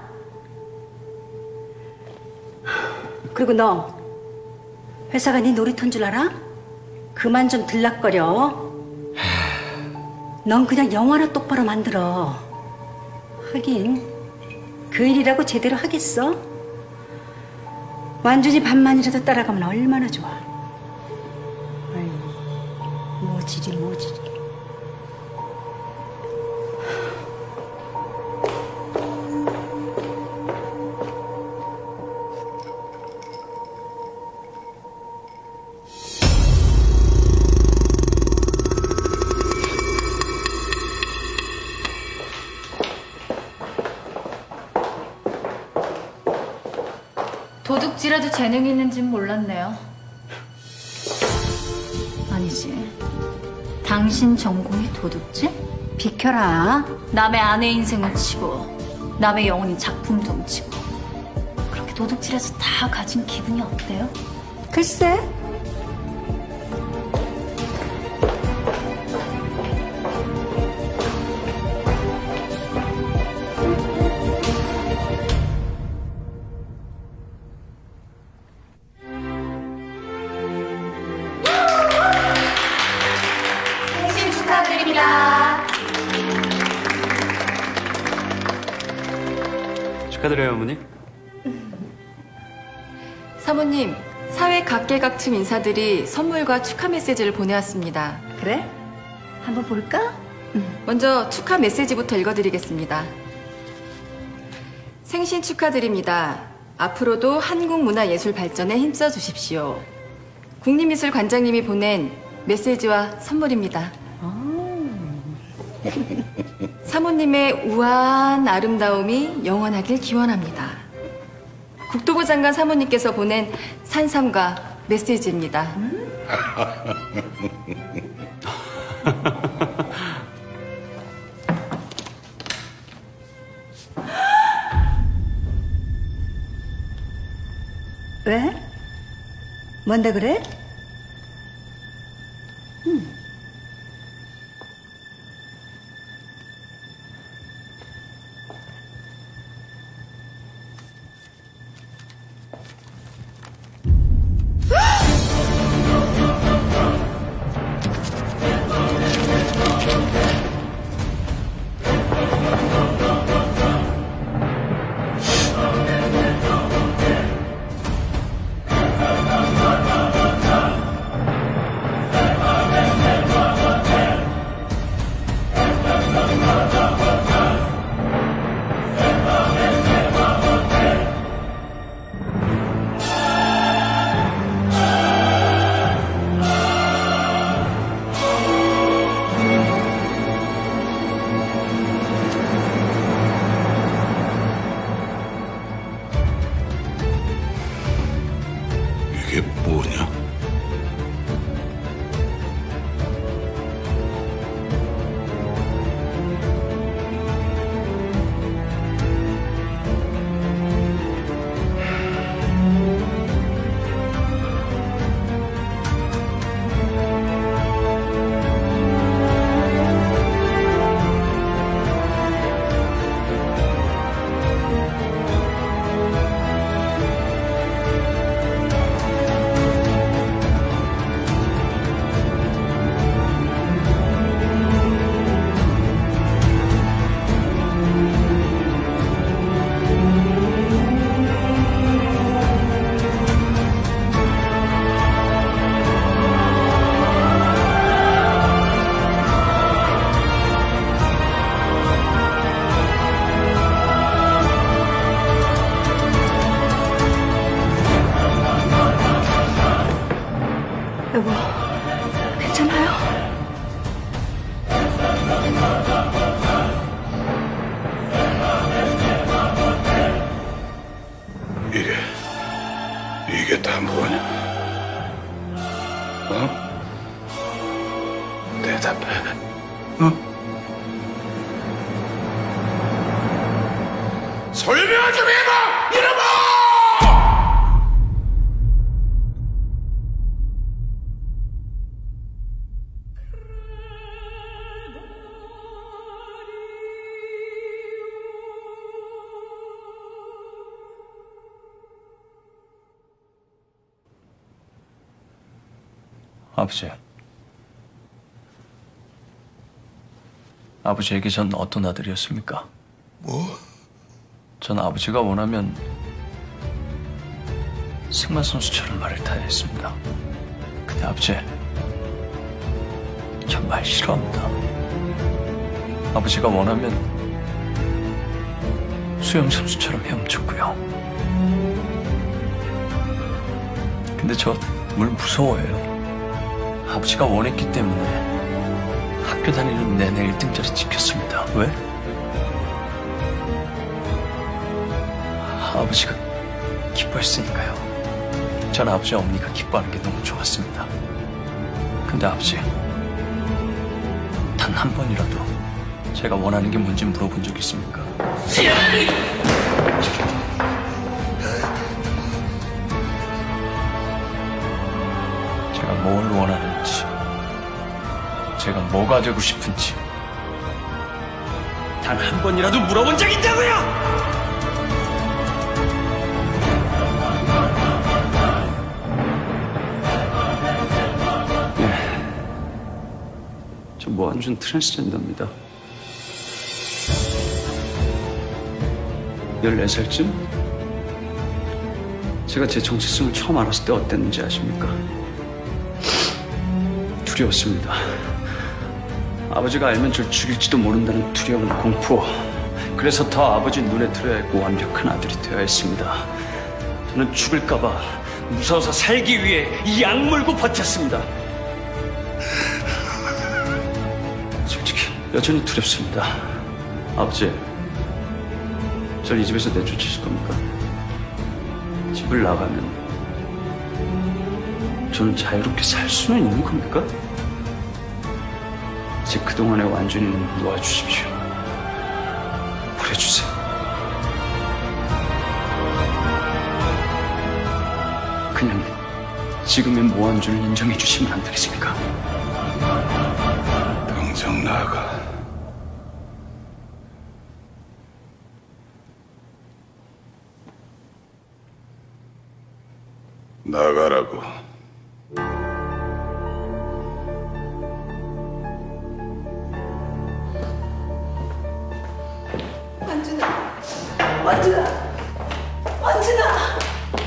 그리고 너 회사가 네 놀이터인 줄 알아? 그만 좀 들락거려. 넌 그냥 영화나 똑바로 만들어. 하긴 그 일이라고 제대로 하겠어? 완전히 반만이라도 따라가면 얼마나 좋아. 아유, 모질이. 도둑질에도 재능이 있는진 몰랐네요. 아니지. 당신 전공이 도둑질? 비켜라. 남의 아내 인생을 치고 남의 영혼인 작품도 훔치고 그렇게 도둑질해서 다 가진 기분이 어때요? 글쎄. 생신 축하드립니다. 축하드려요, 어머니. 사모님, 사회 각계각층 인사들이 선물과 축하 메시지를 보내왔습니다. 그래? 한번 볼까? 먼저 축하 메시지부터 읽어드리겠습니다. 생신 축하드립니다. 앞으로도 한국 문화 예술 발전에 힘써 주십시오. 국립미술관장님이 보낸 메시지와 선물입니다. 사모님의 우아한 아름다움이 영원하길 기원합니다. 국토부 장관 사모님께서 보낸 산삼과 메시지입니다. 왜? 뭔데 그래? 이게 뭐냐? 여보, 괜찮아요? 이게 다 뭐냐? 어? 대답해. 어? 설명 좀 해봐! 이놈아! 아버지에게 전 어떤 아들이었습니까? 뭐? 전 아버지가 원하면 승마 선수처럼 말을 타야 했습니다. 근데 아버지, 전 말 싫어합니다. 아버지가 원하면 수영 선수처럼 헤엄쳤고요. 근데 저 물 무서워해요. 아버지가 원했기 때문에 학교 다니는 내내 1등 자리 지켰습니다. 왜? 아버지가 기뻐했으니까요. 전 아버지 어머니가 기뻐하는 게 너무 좋았습니다. 근데 아버지, 한 번이라도 제가 원하는 게 뭔지 물어본 적 있습니까? 제가 뭘 원하는지, 제가 뭐가 되고 싶은지 단 한 번이라도 물어본 적 있다고요! 저 모한준 트랜스젠더입니다. 14살쯤? 제가 제 정체성을 처음 알았을 때 어땠는지 아십니까? 두려웠습니다. 아버지가 알면 절 죽일지도 모른다는 두려운 공포. 그래서 더 아버지 눈에 들어야 했고 완벽한 아들이 되어야 했습니다. 저는 죽을까봐 무서워서 살기 위해 이 약물고 버텼습니다. 솔직히 여전히 두렵습니다. 아버지, 절 이 집에서 내쫓으실 겁니까? 집을 나가면 저는 자유롭게 살 수는 있는 겁니까? 제 그동안의 완전히는 놓아주십시오. 버려주세요. 그냥 지금의 모한준을 인정해 주시면 안 되겠습니까? 당장 나가. 나가라고. 완준아! 완준아!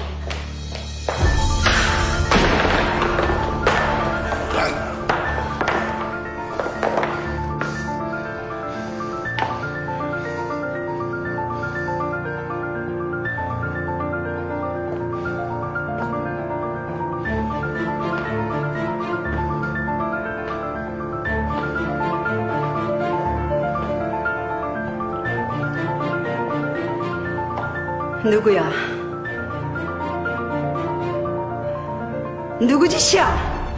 누구야? 누구 짓이야?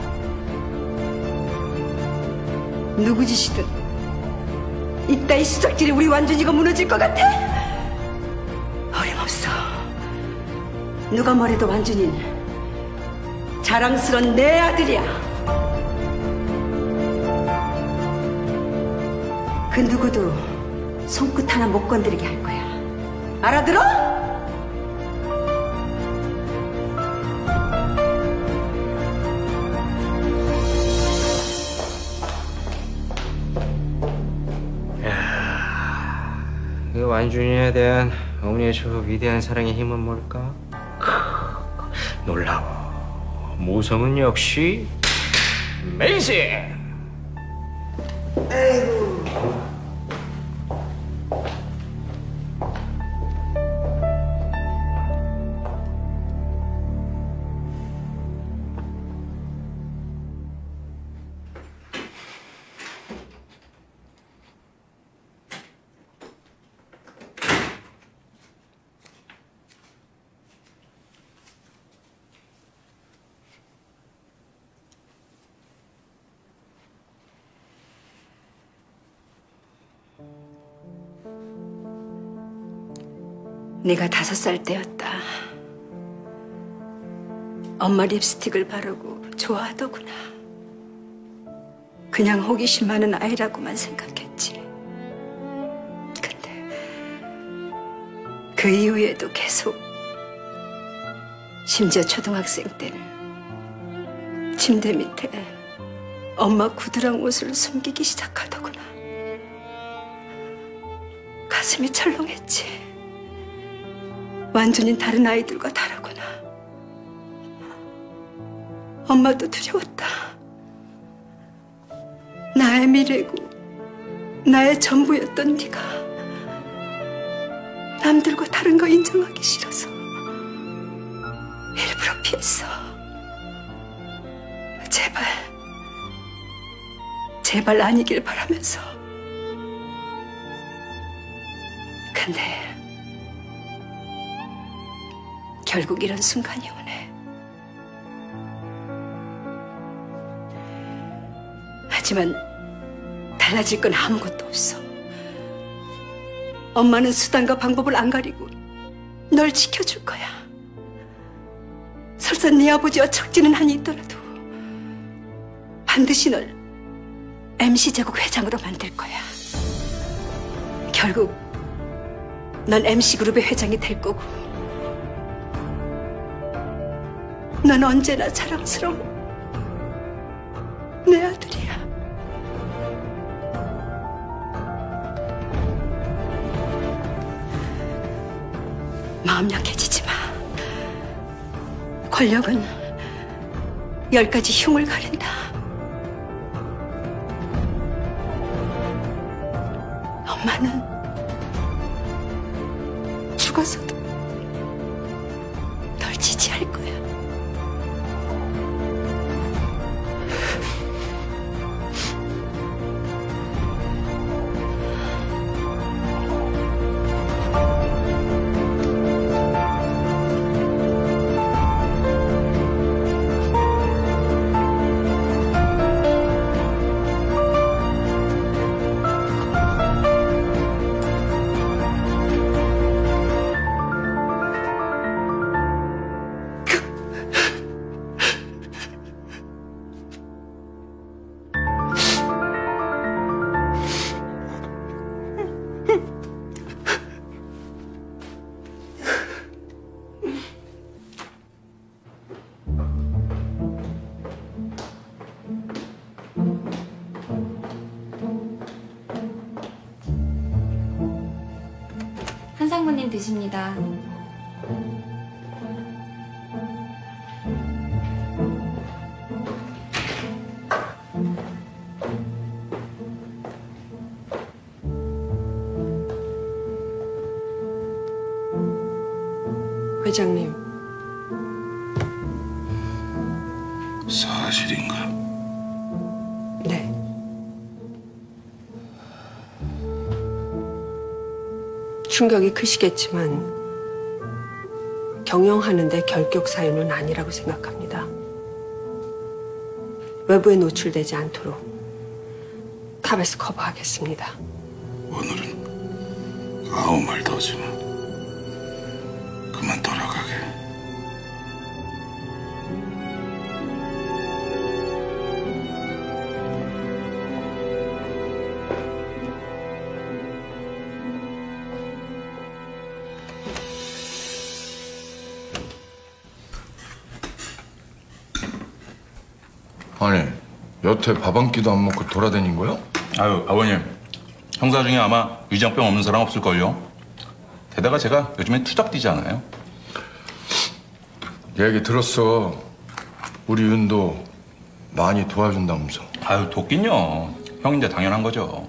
누구 짓이든 이따위 수작질에 우리 완준이가 무너질 것 같아? 어림없어. 누가 뭐래도 완준이는 자랑스런 내 아들이야. 그 누구도 손끝 하나 못 건드리게 할 거야. 알아들어? 그 완준이에 대한 어머니의 저 위대한 사랑의 힘은 뭘까? 놀라워. 모성은 역시 메이지! 에이구. 네가 5살 때였다. 엄마 립스틱을 바르고 좋아하더구나. 그냥 호기심 많은 아이라고만 생각했지. 근데 그 이후에도 계속, 심지어 초등학생 때는 침대 밑에 엄마 구두랑 옷을 숨기기 시작하더구나. 가슴이 철렁했지. 완전히 다른 아이들과 다르구나. 엄마도 두려웠다. 나의 미래고 나의 전부였던 네가 남들과 다른 거 인정하기 싫어서 일부러 피했어. 제발 아니길 바라면서. 근데 결국 이런 순간이 오네. 하지만 달라질 건 아무것도 없어. 엄마는 수단과 방법을 안 가리고 널 지켜줄 거야. 설사 네 아버지와 척지는 한이 있더라도 반드시 널 MC제국 회장으로 만들 거야. 결국 넌 MC그룹의 회장이 될 거고 넌 언제나 자랑스러운 내 아들이야. 마음 약해지지 마. 권력은 10가지 흉을 가린다. 엄마는 죽어서도 널 지지할 거야. 한상무님 드십니다. 회장님. 사실인가? 네. 충격이 크시겠지만 경영하는데 결격 사유는 아니라고 생각합니다. 외부에 노출되지 않도록 탑에서 커버하겠습니다. 오늘은 아무 말도 하지 마. 그만 돌아가게. 아니, 여태 밥 한 끼도 안 먹고 돌아다닌 거야? 아유, 아버님. 형사 중에 아마 위장병 없는 사람 없을걸요? 게다가 제가 요즘엔 투잡 뛰지 않아요? 얘기 들었어. 우리 윤도 많이 도와준다면서. 아유, 돕긴요. 형인데 당연한 거죠.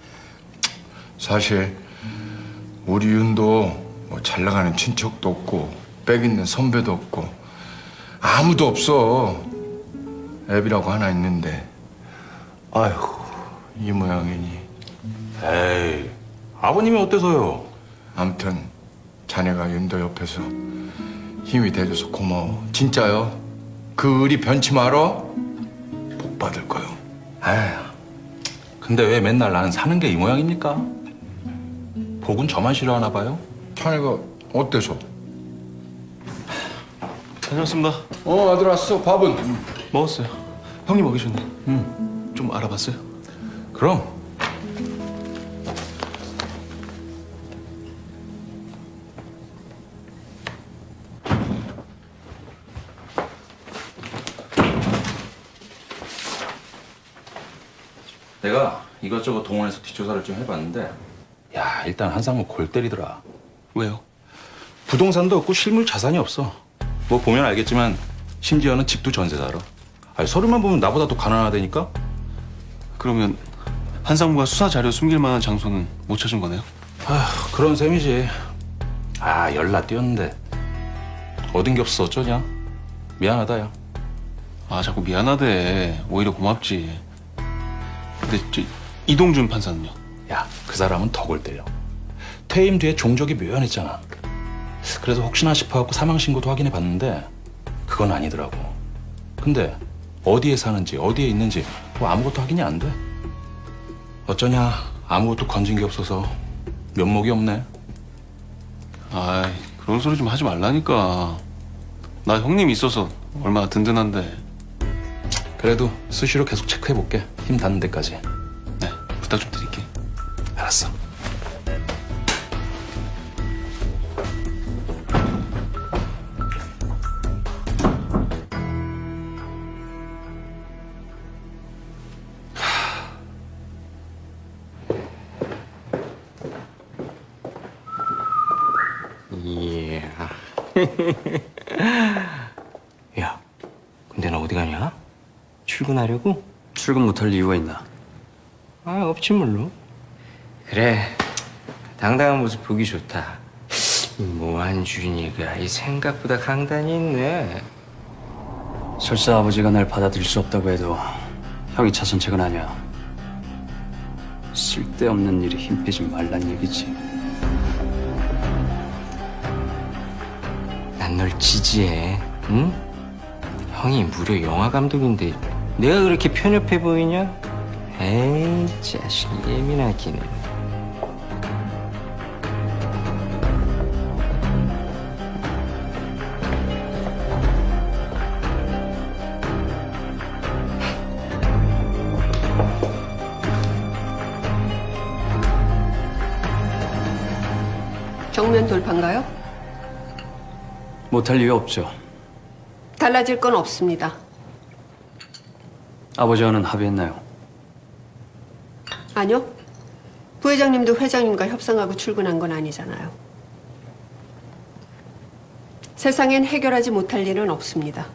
사실 우리 윤도 뭐 잘 나가는 친척도 없고 빽 있는 선배도 없고 아무도 없어. 애비라고 하나 있는데 아휴 이 모양이니. 에이, 아버님이 어때서요? 아무튼 자네가 윤도 옆에서 힘이 돼줘서 고마워. 진짜요. 그 의리 변치 말어. 복 받을 거요. 에휴, 근데 왜 맨날 나는 사는 게 이 모양입니까? 복은 저만 싫어하나 봐요? 자네가 어때서? 다녀왔습니다. 아들 왔어. 밥은? 먹었어요. 형님 먹이셨네. 좀 알아봤어요? 그럼. 내가 이것저것 동원해서 뒷조사를 좀 해봤는데 야, 일단 한상무 골 때리더라. 왜요? 부동산도 없고 실물 자산이 없어. 뭐 보면 알겠지만 심지어는 집도 전세자라. 아니, 서류만 보면 나보다 더 가난하다니까? 그러면 한상무가 수사 자료 숨길 만한 장소는 못 찾은 거네요? 아휴, 그런 셈이지. 아, 연락 뛰었는데 얻은 게 없어. 어쩌냐? 미안하다, 야. 아, 자꾸 미안하대. 오히려 고맙지. 근데 이동준 판사는요? 야, 그 사람은 더 골 때려. 퇴임 뒤에 종족이 묘연했잖아. 그래서 혹시나 싶어갖고 사망신고도 확인해 봤는데 그건 아니더라고. 근데 어디에 사는지 어디에 있는지 뭐 아무것도 확인이 안 돼. 어쩌냐, 아무것도 건진 게 없어서 면목이 없네. 아이, 그런 소리 좀 하지 말라니까. 나 형님 있어서 얼마나 든든한데. 그래도 수시로 계속 체크해볼게. 힘 닿는 데까지. 네, 부탁 좀 드릴게. 알았어. 야, 근데 너 어디 가냐? 출근하려고? 출근 못할 이유가 있나? 아, 없지 물론. 그래, 당당한 모습 보기 좋다. 모한준이가 이 생각보다 강단이 있네. 설사 아버지가 날 받아들일 수 없다고 해도 형이 차 선책은 아니야. 쓸데없는 일에 힘 빼지 말란 얘기지. 난 널 지지해, 응? 형이 무려 영화 감독인데 내가 그렇게 편협해 보이냐? 에이, 자식 예민하기는. 정면 돌파인가요? 못할 이유 없죠. 달라질 건 없습니다. 아버지와는 합의했나요? 아니요. 부회장님도 회장님과 협상하고 출근한 건 아니잖아요. 세상엔 해결하지 못할 일은 없습니다.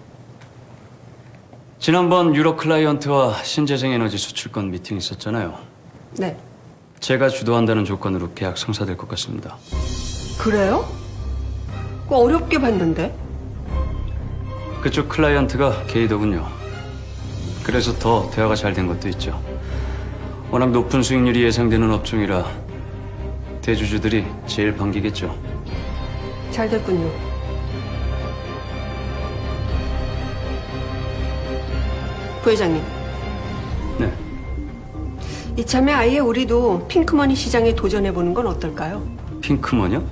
지난번 유럽 클라이언트와 신재생에너지 수출권 미팅 있었잖아요. 네. 제가 주도한다는 조건으로 계약 성사될 것 같습니다. 그래요? 꽤 어렵게 봤는데. 그쪽 클라이언트가 게이더군요. 그래서 더 대화가 잘 된 것도 있죠. 워낙 높은 수익률이 예상되는 업종이라 대주주들이 제일 반기겠죠. 잘 됐군요. 부회장님. 네. 이참에 아예 우리도 핑크머니 시장에 도전해보는 건 어떨까요? 핑크머니요?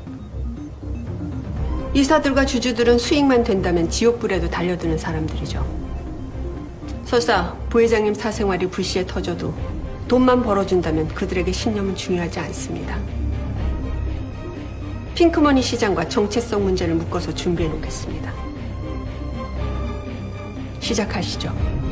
이사들과 주주들은 수익만 된다면 지옥불에도 달려드는 사람들이죠. 설사 부회장님 사생활이 불시에 터져도 돈만 벌어준다면 그들에게 신념은 중요하지 않습니다. 핑크머니 시장과 정체성 문제를 묶어서 준비해 놓겠습니다. 시작하시죠.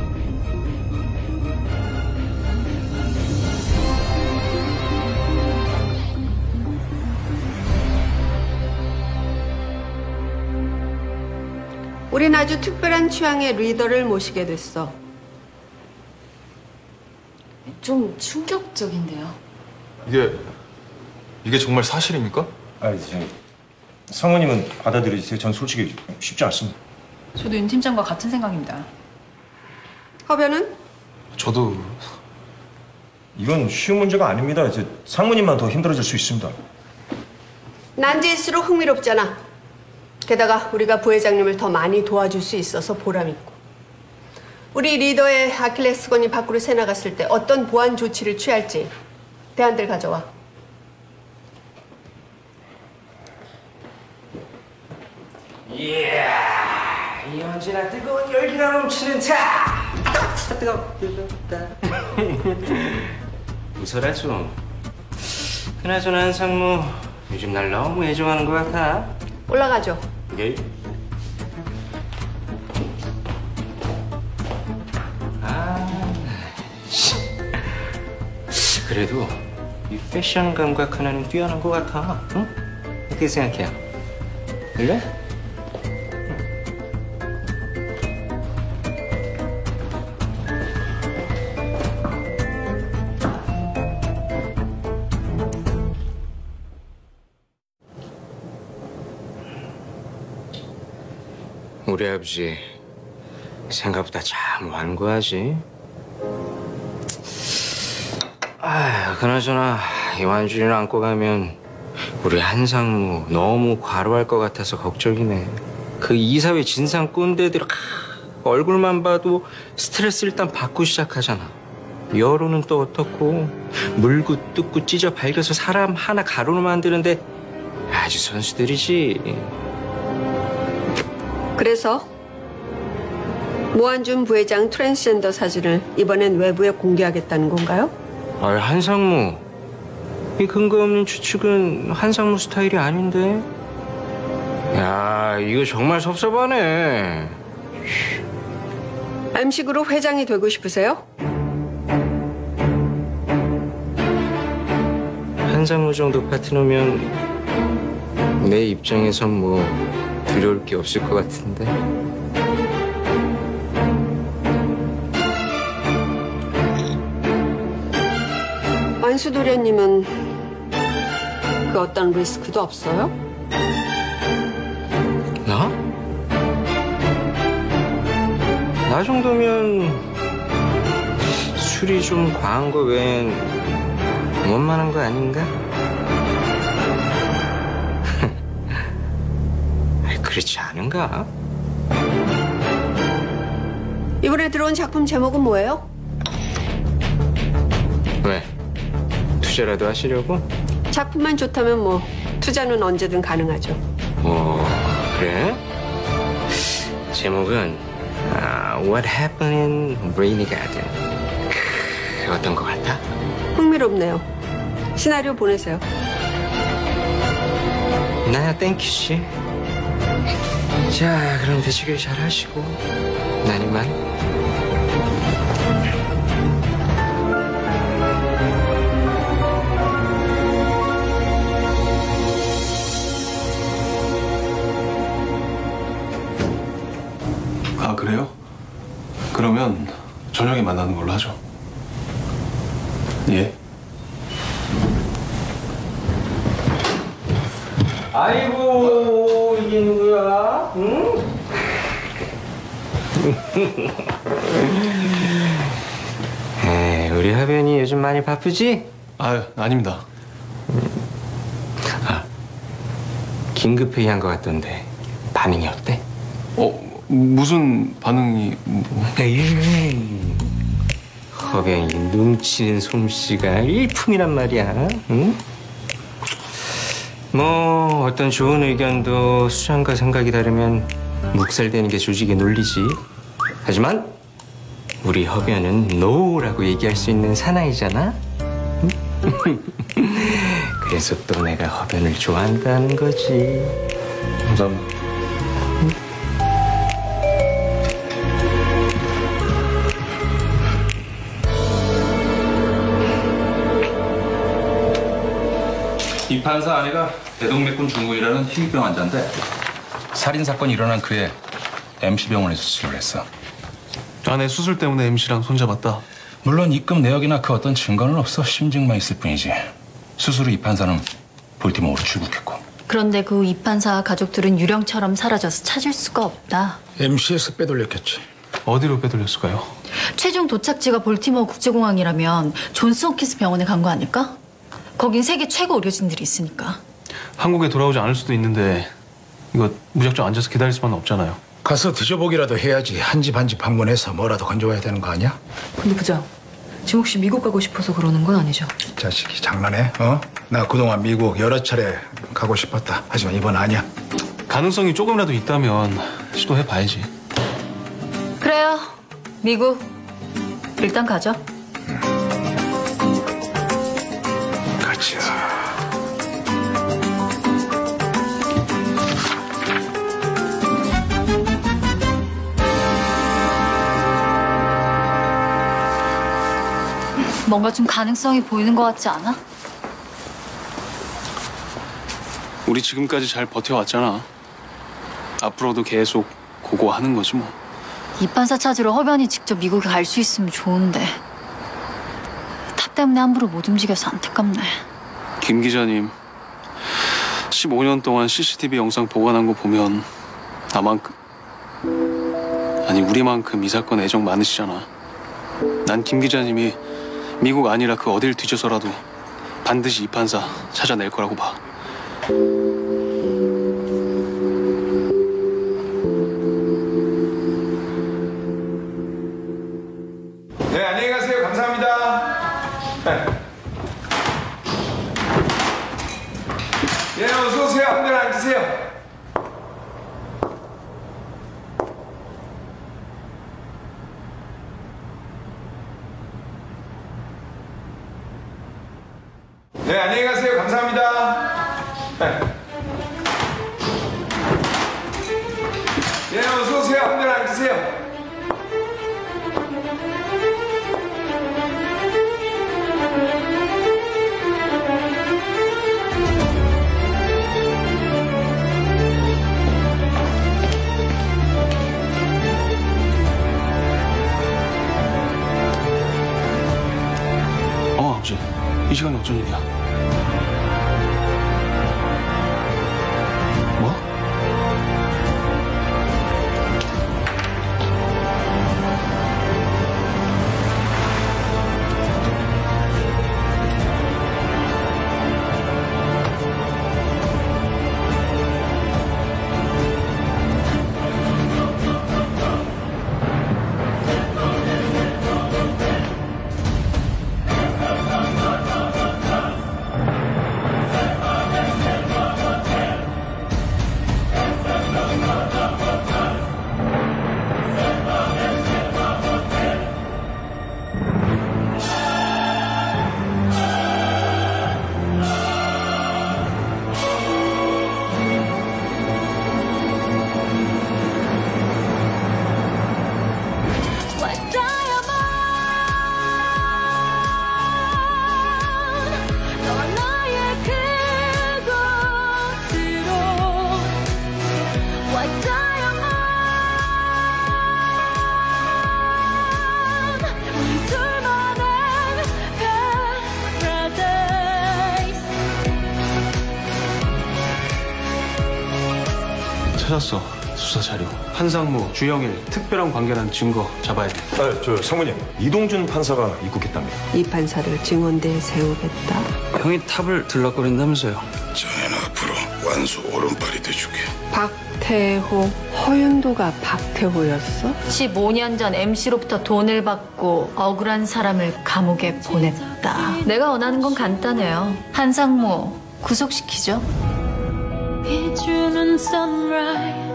우린 아주 특별한 취향의 리더를 모시게 됐어. 좀 충격적인데요. 이게 정말 사실입니까? 아니, 상호님은 받아들이세요. 전 솔직히 쉽지 않습니다. 저도 윤 팀장과 같은 생각입니다. 허변은? 저도 이건 쉬운 문제가 아닙니다. 이제 상무님만 더 힘들어질 수 있습니다. 난제일수록 흥미롭잖아. 게다가 우리가 부회장님을 더 많이 도와줄 수 있어서 보람있고. 우리 리더의 아킬레스건이 밖으로 새나갔을 때 어떤 보안 조치를 취할지 대안들 가져와. 이야, 이 언제나 뜨거운 열기가 넘치는 차! 뜨거워. 웃어라 좀. 그나저나 한상무, 요즘 날 너무 애정하는 것 같아. 올라가죠. 예? 그래도 이 패션 감각 하나는 뛰어난 것 같아. 응? 어떻게 생각해요? 그래? 우리 아버지 생각보다 참 완고하지. 그나저나 이완준이를 안고 가면 우리 한상무 너무 과로할 것 같아서 걱정이네. 그 이사회 진상 꼰대들 얼굴만 봐도 스트레스 일단 받고 시작하잖아. 여론은 또 어떻고 물고 뜯고 찢어 밝혀서 사람 하나 가루로 만드는데 아주 선수들이지. 그래서 모한준 부회장 트랜스젠더 사진을 이번엔 외부에 공개하겠다는 건가요? 한상무. 이 근거 없는 추측은 한상무 스타일이 아닌데. 야, 이거 정말 섭섭하네. MC그룹 회장이 되고 싶으세요? 한상무 정도 파트너면 내 입장에선 뭐 두려울 게 없을 것 같은데. 완수도련님은 그 어떤 리스크도 없어요? 나? 나 정도면 술이 좀 과한 거 외엔 원만한 거 아닌가? 그렇지 않은가? 이번에 들어온 작품 제목은 뭐예요? 왜? 투자라도 하시려고? 작품만 좋다면 뭐 투자는 언제든 가능하죠. 그래? 제목은 What Happened in Rainy Garden. 어떤 것 같아? 흥미롭네요. 시나리오 보내세요. 나야 땡큐씨. 자, 그럼 되시길 잘 하시고 난 이만. 아, 그래요? 그러면 저녁에 만나는 걸로 하죠. 예. 아이고, 이게 누구야? 응? 에이, 우리 하변이 요즘 많이 바쁘지? 아닙니다. 긴급회의 한 것 같던데 반응이 어때? 무슨 반응이... 허변이 눈치는 솜씨가 일품이란 말이야. 응? 뭐 어떤 좋은 의견도 수장과 생각이 다르면 묵살되는 게 조직의 논리지. 하지만 우리 허변은 노라고 얘기할 수 있는 사나이잖아. 그래서 또 내가 허변을 좋아한다는 거지. 감사합니다. 이 판사 아내가 대동맥군 증후군이라는 희귀병 환자인데 살인 사건이 일어난 그해 MC병원에서 수술을 했어. 아내 수술 때문에 MC랑 손잡았다. 물론 입금 내역이나 그 어떤 증거는 없어. 심증만 있을 뿐이지. 수술 후 이 판사는 볼티모어로 출국했고. 그런데 그 이 판사 가족들은 유령처럼 사라져서 찾을 수가 없다. MC에서 빼돌렸겠지. 어디로 빼돌렸을까요? 최종 도착지가 볼티모어 국제공항이라면 존스 홉킨스 병원에 간 거 아닐까? 거긴 세계 최고 의료진들이 있으니까. 한국에 돌아오지 않을 수도 있는데 이거 무작정 앉아서 기다릴 수만은 없잖아요. 가서 드셔보기라도 해야지. 한 집 한 집 방문해서 뭐라도 건져와야 되는 거 아니야? 근데 부장, 지금 혹시 미국 가고 싶어서 그러는 건 아니죠? 자식이 장난해? 나 그동안 미국 여러 차례 가고 싶었다. 하지만 이번 아니야. 가능성이 조금이라도 있다면 시도해봐야지. 그래요. 미국. 일단 가죠. 가자. 뭔가 좀 가능성이 보이는 것 같지 않아? 우리 지금까지 잘 버텨왔잖아. 앞으로도 계속 고고하는 거지 뭐. 이 판사 찾으러 허변이 직접 미국에 갈 수 있으면 좋은데 탑 때문에 함부로 못 움직여서 안타깝네. 김 기자님, 15년 동안 CCTV 영상 보관한 거 보면 나만큼, 아니 우리만큼 이 사건 애정 많으시잖아. 난 김 기자님이 미국 아니라 그 어딜 뒤져서라도 반드시 이 판사 찾아낼 거라고 봐. 네, 안녕히 가세요. 감사합니다. 예, 어서 오세요. 한번 앉으세요. 네, 안녕히 가세요. 감사합니다. 네. 예, 어서 오세요. 한번 앉으세요. 아버지, 이 시간에 어쩐 일이야? 뭐? 찾았어. 수사 자료. 한상무, 주영일, 특별한 관계란 증거 잡아야 돼. 저 상무님, 이동준 판사가 입국했답니다. 이 판사를 증언대에 세우겠다. 형이 탑을 들락거린다면서요. 자네는 앞으로 완수 오른팔이 돼주게. 박태호, 허윤도가 박태호였어? 15년 전 MC로부터 돈을 받고 억울한 사람을 감옥에 보냈다. 내가 원하는 건 간단해요. 한상무 구속시키죠. 비추는 sunrise